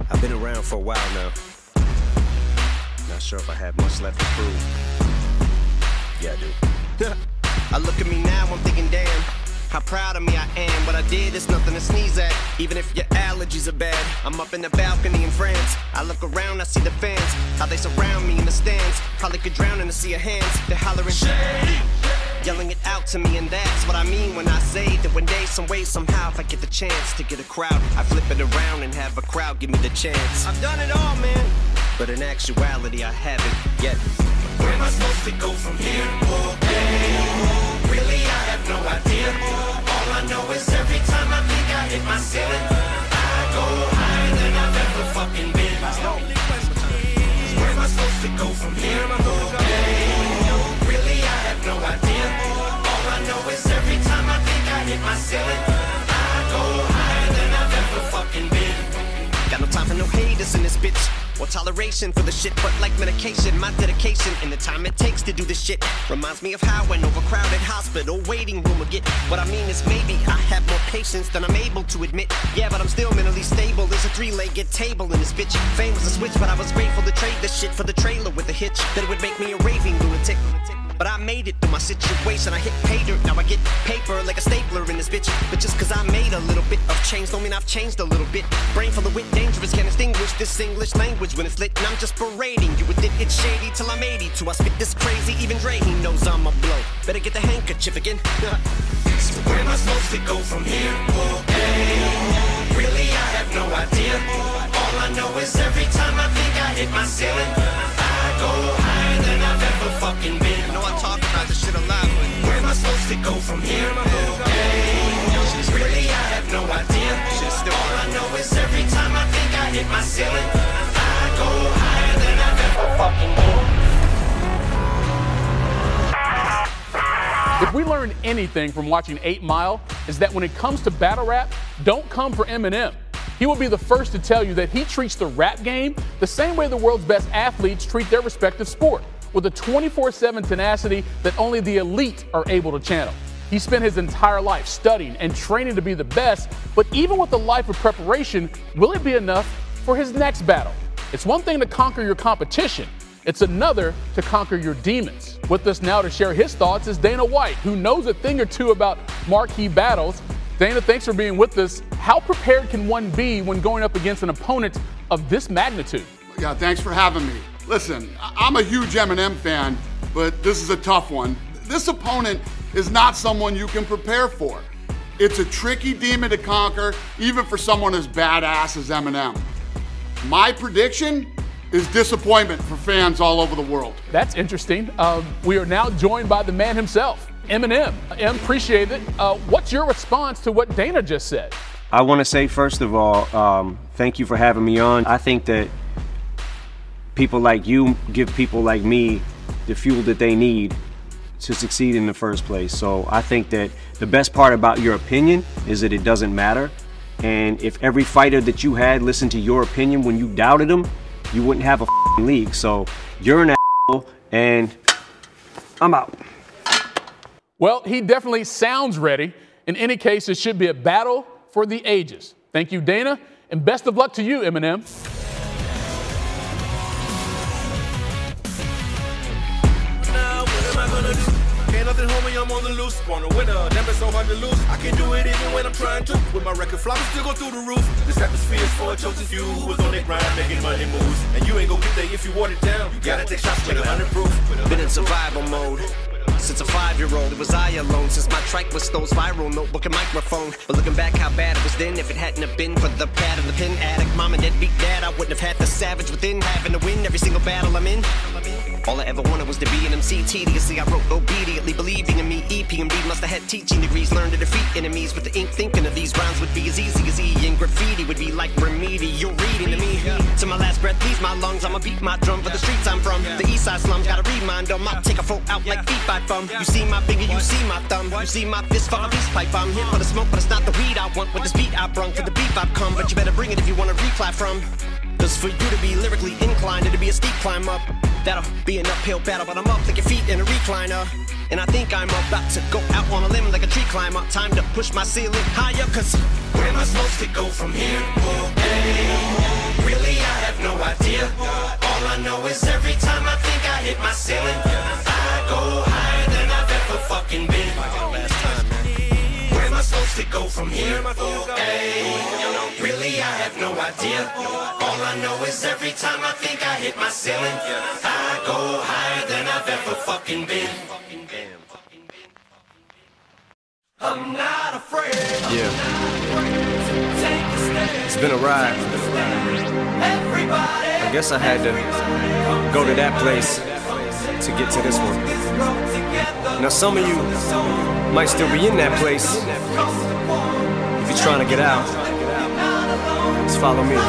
I've been around for a while now. Not sure if I have much left to prove. Yeah, I do. I look at me now, I'm thinking, damn, how proud of me I am. What I did is nothing to sneeze at, even if your allergies are bad. I'm up in the balcony in France. I look around, I see the fans, how they surround me in the stands. Probably could drown in a sea of hands. They're hollering, Shady, yelling it out to me, and that's what I mean when I say that one day, some way, somehow, if I get the chance to get a crowd, I flip it around and have a crowd give me the chance. I've done it all, man, but in actuality, I haven't yet. Where am I supposed to go from here? Really, I have no idea. All I know is every time I think I hit my ceiling, I go higher than I've ever fucking been. Where am I supposed to go from here? Really, I have no idea. All I know is every time I think I hit my ceiling, I go higher than I've ever fucking been. Got no time for no haters in this bitch, or toleration for the shit, but like medication, my dedication and the time it takes to do this shit reminds me of how an overcrowded hospital waiting room will get. What I mean is maybe I have more patience than I'm able to admit. Yeah, but I'm still mentally stable. There's a three-legged table in this bitch. Fame was a switch, but I was grateful to trade this shit for the trailer with a hitch that it would make me a raving lunatic. But I made it through my situation. I hit pay dirt, now I get paper like a stapler in this bitch. But just cause I made a little bit of change don't mean I've changed a little bit. Brain full of wit, dangerous, can't distinguish this English language when it's lit. And I'm just parading you with it, it's shady till I'm 82. I spit this crazy, even Dre, he knows I'm a blow. Better get the handkerchief again. So where am I supposed to go from here? Really, I have no idea. All I know is every time I think I hit my ceiling, I go higher than I've ever fucking been. I know I talk about this shit a lot, but where am I supposed to go from here? Really, I have no idea. All I know is every time I think I hit my ceiling, I go higher than I've ever fucking been. If we learned anything from watching 8 Mile, is that when it comes to battle rap, don't come for Eminem. He will be the first to tell you that he treats the rap game the same way the world's best athletes treat their respective sport, with a 24/7 tenacity that only the elite are able to channel. He spent his entire life studying and training to be the best, but even with a life of preparation, will it be enough for his next battle? It's one thing to conquer your competition. It's another to conquer your demons. With us now to share his thoughts is Dana White, who knows a thing or two about marquee battles. Dana, thanks for being with us. How prepared can one be when going up against an opponent of this magnitude? Yeah, thanks for having me. Listen, I'm a huge Eminem fan, but this is a tough one. This opponent is not someone you can prepare for. It's a tricky demon to conquer, even for someone as badass as Eminem. My prediction is disappointment for fans all over the world. That's interesting. We are now joined by the man himself, Eminem. Appreciate it. What's your response to what Dana just said? I want to say, first of all, thank you for having me on. I think that people like you give people like me the fuel that they need to succeed in the first place. So I think that the best part about your opinion is that it doesn't matter. And if every fighter that you had listened to your opinion when you doubted them, you wouldn't have a league. So you're an asshole, and I'm out. Well, he definitely sounds ready. In any case, it should be a battle for the ages. Thank you, Dana, and best of luck to you, Eminem. Ain't nothing, homie, I'm on the loose. Born a winner, damn it's so hard to lose. I can do it even when I'm trying to. With my record flop, still go through the roof. This atmosphere is for a chosen few who was on their grind, making money moves. And you ain't gonna get there if you want it down. You gotta take shots with 100 proof. Been in survival mode since a 5-year-old. It was I alone since my trike was Stowe's viral notebook and microphone. But looking back how bad it was then, if it hadn't have been for the pad and the pin addict, mom and dad beat dad, I wouldn't have had the savage within, having to win every single battle I'm in. All I ever wanted was to be an MC. Tediously I wrote obediently, believing in me. EPMD must have had teaching degrees, learned to defeat enemies with the ink, thinking of these rhymes would be as easy as E, and graffiti would be like remedial reading to me. To my last breath leaves my lungs, I'ma beat my drum for the streets I'm from. The east side slums, gotta remind them, I'll take a folk out like feet by thumb. You see my finger, you see my thumb, you see my fist for a peace pipe. I'm here for the smoke, but it's not the weed I want. With this beat I brung, for the beef I've come, but you better bring it if you wanna reply from. Cause for you to be lyrically inclined, it'll be a steep climb up. That'll be an uphill battle, but I'm up like your feet in a recliner. And I think I'm about to go out on a limb like a tree climber. Time to push my ceiling higher, cause where am I supposed to go from here? Really idea. All I know is every time I think I hit my ceiling, I go higher than I've ever fucking been. Where am I supposed to go from here? Hey, really I have no idea. All I know is every time I think I hit my ceiling, I go higher than I've ever fucking been. I'm not afraid. Yeah. It's been a ride. I guess I had to go to that place to get to this one. Now some of you might still be in that place. If you're trying to get out, just follow me.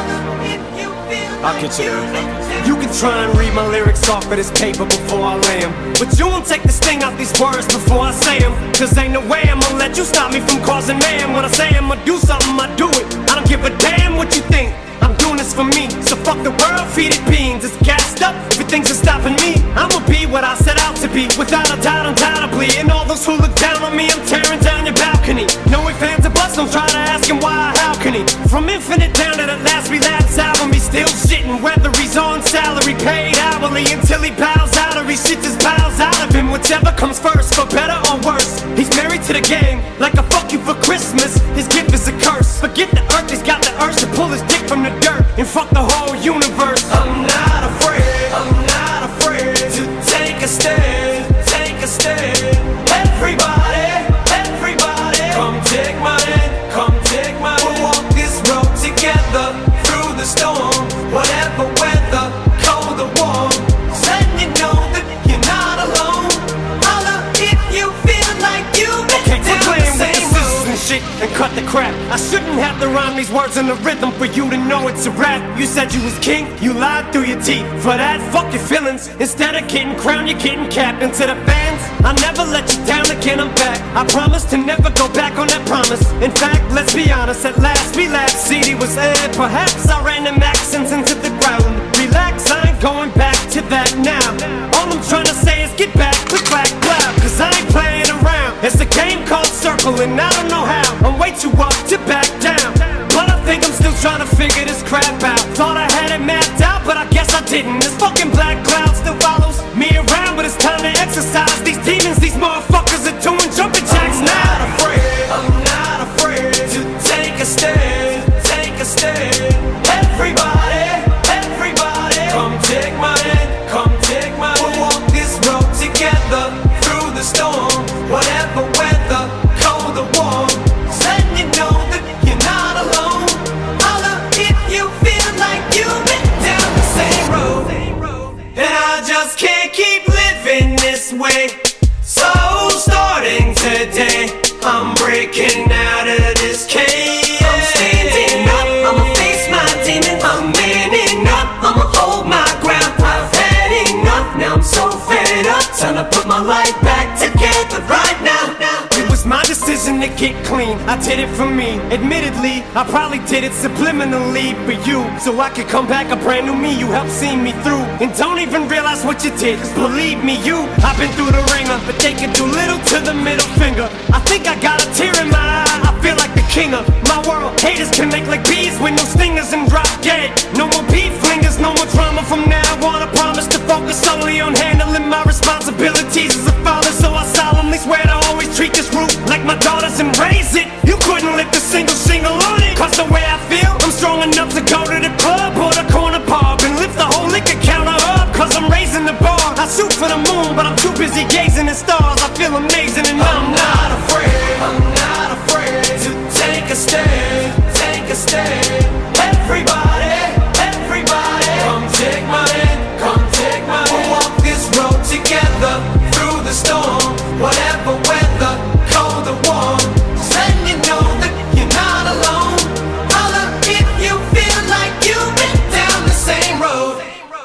I'll get you there. You can try and read my lyrics off of this paper before I lay 'em, but you won't take the sting out these words before I say 'em. Cause ain't no way I'ma let you stop me from causing mayhem. When I say I'ma do something, I do it. I don't give a damn what you think. I'm doing this for me, so fuck the world, feed it beans. It's gassed up, everything's just stopping me. I'ma be what I set out to be, without a doubt, undoubtedly. And all those who look down on me, I'm tearing down your balcony. No ifs, ands, or buts, don't try to ask him why or how can he. From Infinite down to the last relapse album, he's still shitting, whether he's on salary, paid hourly, until he bows out or he shits his bowels out of him. Whichever comes first, for better or worse. He's married to the game, like a fuck you for Christmas. His gift is a curse. Forget the earth, he's got the urge to pull his dick from the dirt and fuck the whole universe. I'm not afraid, I'm not afraid to take a stand, take a stand. Everybody, everybody, come take my hand, come take my hand. We'll walk this road together through the storm, whatever weather, cold or warm. Letting you know that you're not alone. Holla if you feel like you've been down the same road. And shit and cut the crap. I shouldn't have to rhyme these words in the rhythm for you to know it's a rap. You said you was king, you lied through your teeth. For that, fuck your feelings. Instead of getting crowned, you're getting capped. And to the fans, I never let you down again, I'm back. I promise to never go back on that promise. In fact, let's be honest, at last we laughed. CD was aired, perhaps I ran them accents into the ground. Relax, I ain't going back to that now. All I'm trying to say is get back, click, clack, clap. Cause I ain't playing around. It's a game called Circle and I don't know how. I'm way too up to back down, but I think I'm still trying to figure this crap out. Thought I had it mapped out, but I guess I didn't. This fucking black cloud still follows me around, but it's time to exercise these demons. These motherfuckers are doing jumping jacks now. I'm not afraid to take a stand, take a stand. Everybody, everybody, come take my hand, come take my hand. We'll walk this road together through the storm, whatever weather, cold or warm. Letting you know that you're not alone. Holla if you feel like you've been down the same road. And I just can't keep living this way. So starting today, I'm breaking out of this cage. I'm standing up, I'ma face my demon. I'm manning up, I'ma hold my ground. I've had enough, now I'm so fed up. Time to put my life back together right now. It was my decision to get clean, I did it for me. Admittedly, I probably did it subliminally for you, so I could come back a brand new me. You helped see me through, and don't even realize what you did. Cause believe me, I've been through the ringer, but they can do little to the middle finger. I think I got a tear in my eye, I feel like the king of my world. Haters can make like bees with no stingers and drop dead. No more beef flingers, no more drama from now on. I promise to focus solely on handling my responsibilities as a father. So I solemnly swear to always treat this root like my daughters and raise it. You couldn't lift a single shingle on it. Cause the way I feel, I'm strong enough to go to the club or the corner pub and lift the whole liquor counter up. Cause I'm raising the bar. I shoot for the moon, but I'm too busy gazing at stars. I feel amazing and I'm not afraid. I'm not afraid to take a stand, take a stand. Everybody, everybody, come take my hand, come take my hand. We'll walk this road together through the storm, whatever weather, cold or warm. Letting you know that you're not alone. Holla if you feel like you've been down the same road.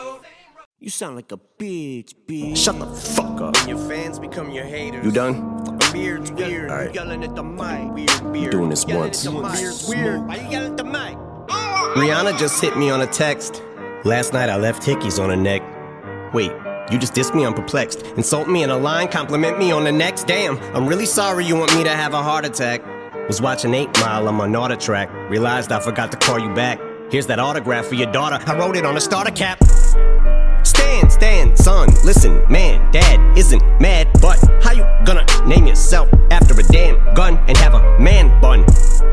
You sound like a bitch, bitch. Shut the fuck up. When your fans become your haters. You done? Beard's weird. Alright. Yelling at the mic. Weird, weird. Doing this once. Beard's weird. Why you yelling at the mic? Rihanna just hit me on a text. Last night I left hickeys on her neck. Wait, you just dissed me? I'm perplexed. Insult me in a line, compliment me on the next. Damn, I'm really sorry you want me to have a heart attack. Was watching 8 Mile on my Nauta track. Realized I forgot to call you back. Here's that autograph for your daughter. I wrote it on a starter cap. Stand, son, listen, man, dad isn't mad, but how you gonna name yourself after a damn gun and have a man bun?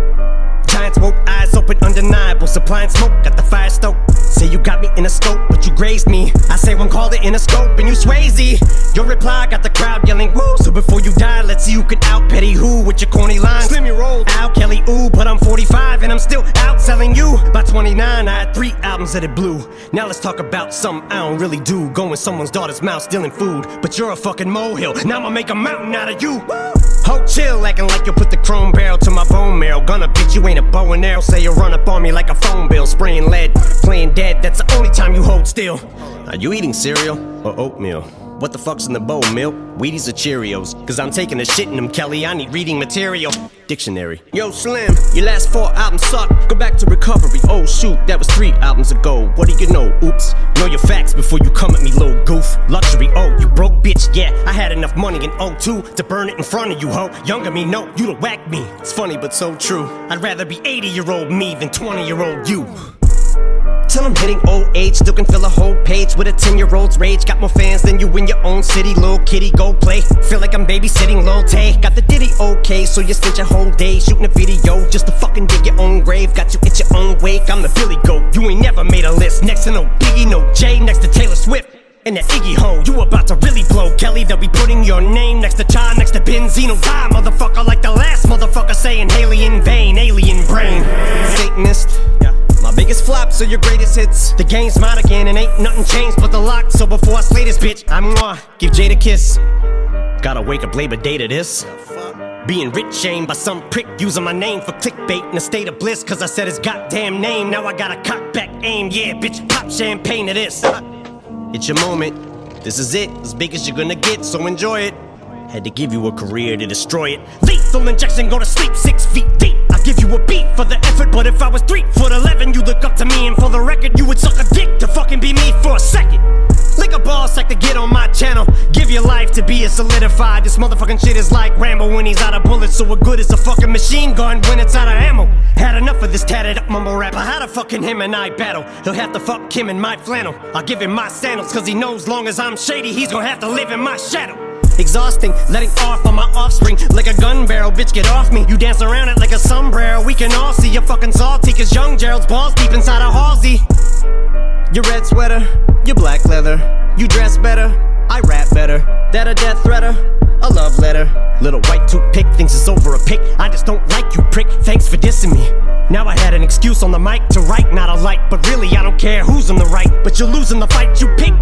Giants woke, eyes open, undeniable, supplying smoke, got the fire stoked. Say you got me in a scope, but you grazed me. I say one called it in a scope, and you Swayze. Your reply got the crowd yelling woo. So before you die, let's see who can out petty who with your corny lines. Slim your roll, Al Kelly, ooh, but I'm 45 and I'm still outselling you. By 29, I had 3 albums that it blew. Now let's talk about something I don't really do. Go in someone's daughter's mouth, stealing food, but you're a fucking molehill. Now I'ma make a mountain out of you. Ho, chill, acting like you put the chrome barrel to my bone marrow. Gonna bitch, you ain't a bow and arrow. Say you run up on me like a phone bill, spraying lead, playing dead. That's the only time you hold still. Are you eating cereal or oatmeal? What the fuck's in the bowl, milk? Wheaties or Cheerios? Cause I'm taking a shit in them, Kelly, I need reading material. Dictionary. Yo, Slim, your last 4 albums suck. Go back to recovery. Oh shoot, that was 3 albums ago. What do you know? Oops. Know your facts before you come at me, little goof. Luxury, oh, you broke bitch, yeah. I had enough money in 02 to burn it in front of you, ho. Younger me, no, you'd have whacked me. It's funny but so true. I'd rather be 80-year-old me than 20-year-old you. Till I'm hitting old age, still can fill a whole page with a 10-year-old's rage. Got more fans than you in your own city, little kitty, go play. Feel like I'm babysitting Lil Tay. Got the ditty okay, so you spent your whole day shooting a video just to fucking dig your own grave. Got you at your own wake, I'm the Billy Goat. You ain't never made a list, next to no Biggie, no Jay, next to Taylor Swift. And that Iggy ho, you about to really blow, Kelly. They'll be putting your name next to Cha, next to Benzino. Die, motherfucker, like the last motherfucker saying Haley in vain, alien brain. Satanist, yeah. My biggest flops are your greatest hits. The game's mine again and ain't nothing changed but the lock. So before I slay this bitch, I'm gonna give Jade a kiss. Gotta wake up Labor Day to this. Being rich shamed by some prick using my name for clickbait in a state of bliss. Cause I said his goddamn name, now I got a cock back aim. Yeah, bitch, pop champagne to this. It's your moment, this is it, as big as you're gonna get, so enjoy it. Had to give you a career to destroy it. Lethal injection, go to sleep 6 feet deep. I'll give you a beat for the effort, but if I was 3'11", you look up to me, and for the record, you would suck a dick to fucking be me for a second. Lick a ball sack to get on my channel. Give your life to be a solidified. This motherfucking shit is like Rambo when he's out of bullets, so what good is a fucking machine gun when it's out of ammo? Had enough of this tatted up mumble rapper. How the fucking him and I battle? He'll have to fuck him in my flannel. I'll give him my sandals, cause he knows long as I'm shady, he's gonna have to live in my shadow. Exhausting, letting off on my offspring like a gun barrel, bitch get off me. You dance around it like a sombrero. We can all see you're fucking salty, cause young Gerald's balls deep inside a Halsey. Your red sweater, your black leather. You dress better, I rap better. That a death threater, a love letter. Little white toothpick thinks it's over a pick. I just don't like you, prick, thanks for dissing me. Now I had an excuse on the mic to write, not a light. But really I don't care who's on the right, but you're losing the fight you pick.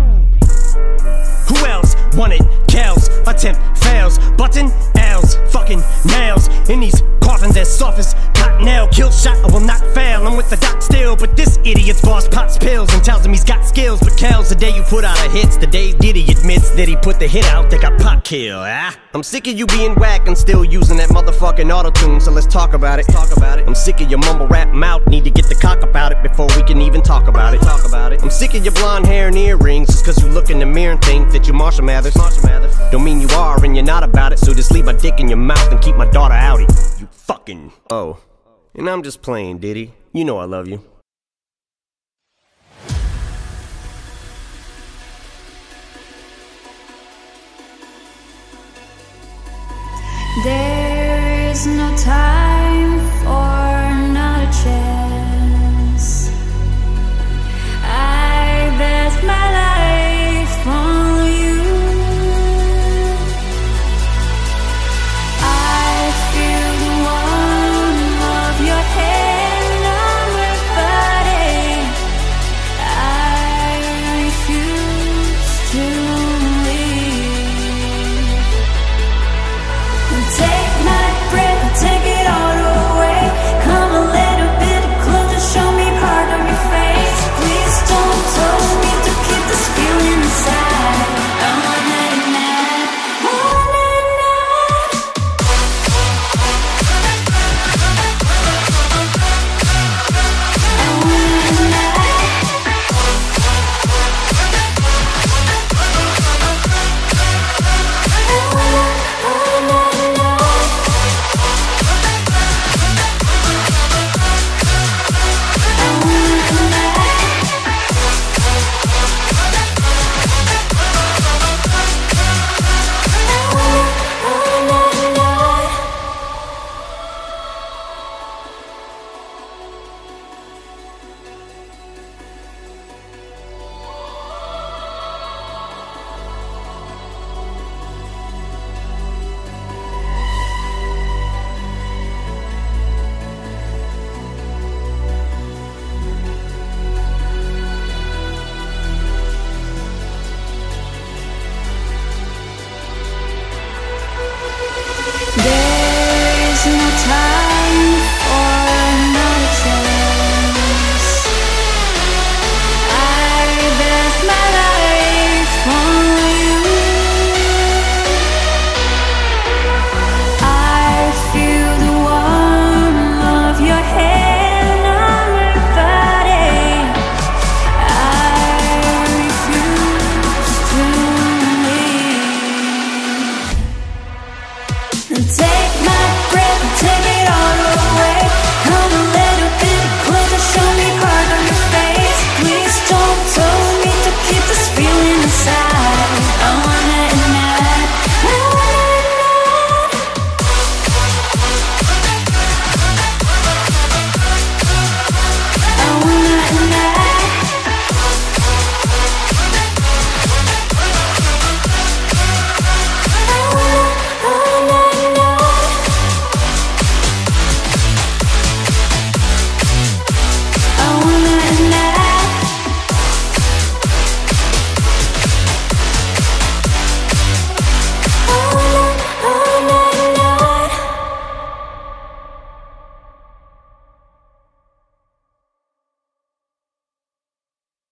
Who else wanted Kells? Attempt fails, button L's, fucking nails in these coffins as soft as cottonelle. Kill shot, I will not fail. I'm with the doc still, but this idiot's boss pops pills and tells him he's got skills. But Kells, the day you put out a hits, the day Diddy admits that he put the hit out that got pop kill. I'm sick of you being whack and still using that motherfucking auto-tune, so let's talk about it. I'm sick of your mumble rap mouth, need to get the cock about it before we can even talk about it. I'm sick of your blonde hair and earrings, just cause you look in the mirror and think that you're Marshall Mathers. Don't mean you are and you're not about it, so just leave my dick in your mouth and keep my daughter out it. You fucking... Oh. And I'm just playing, Diddy. You know I love you. There is no time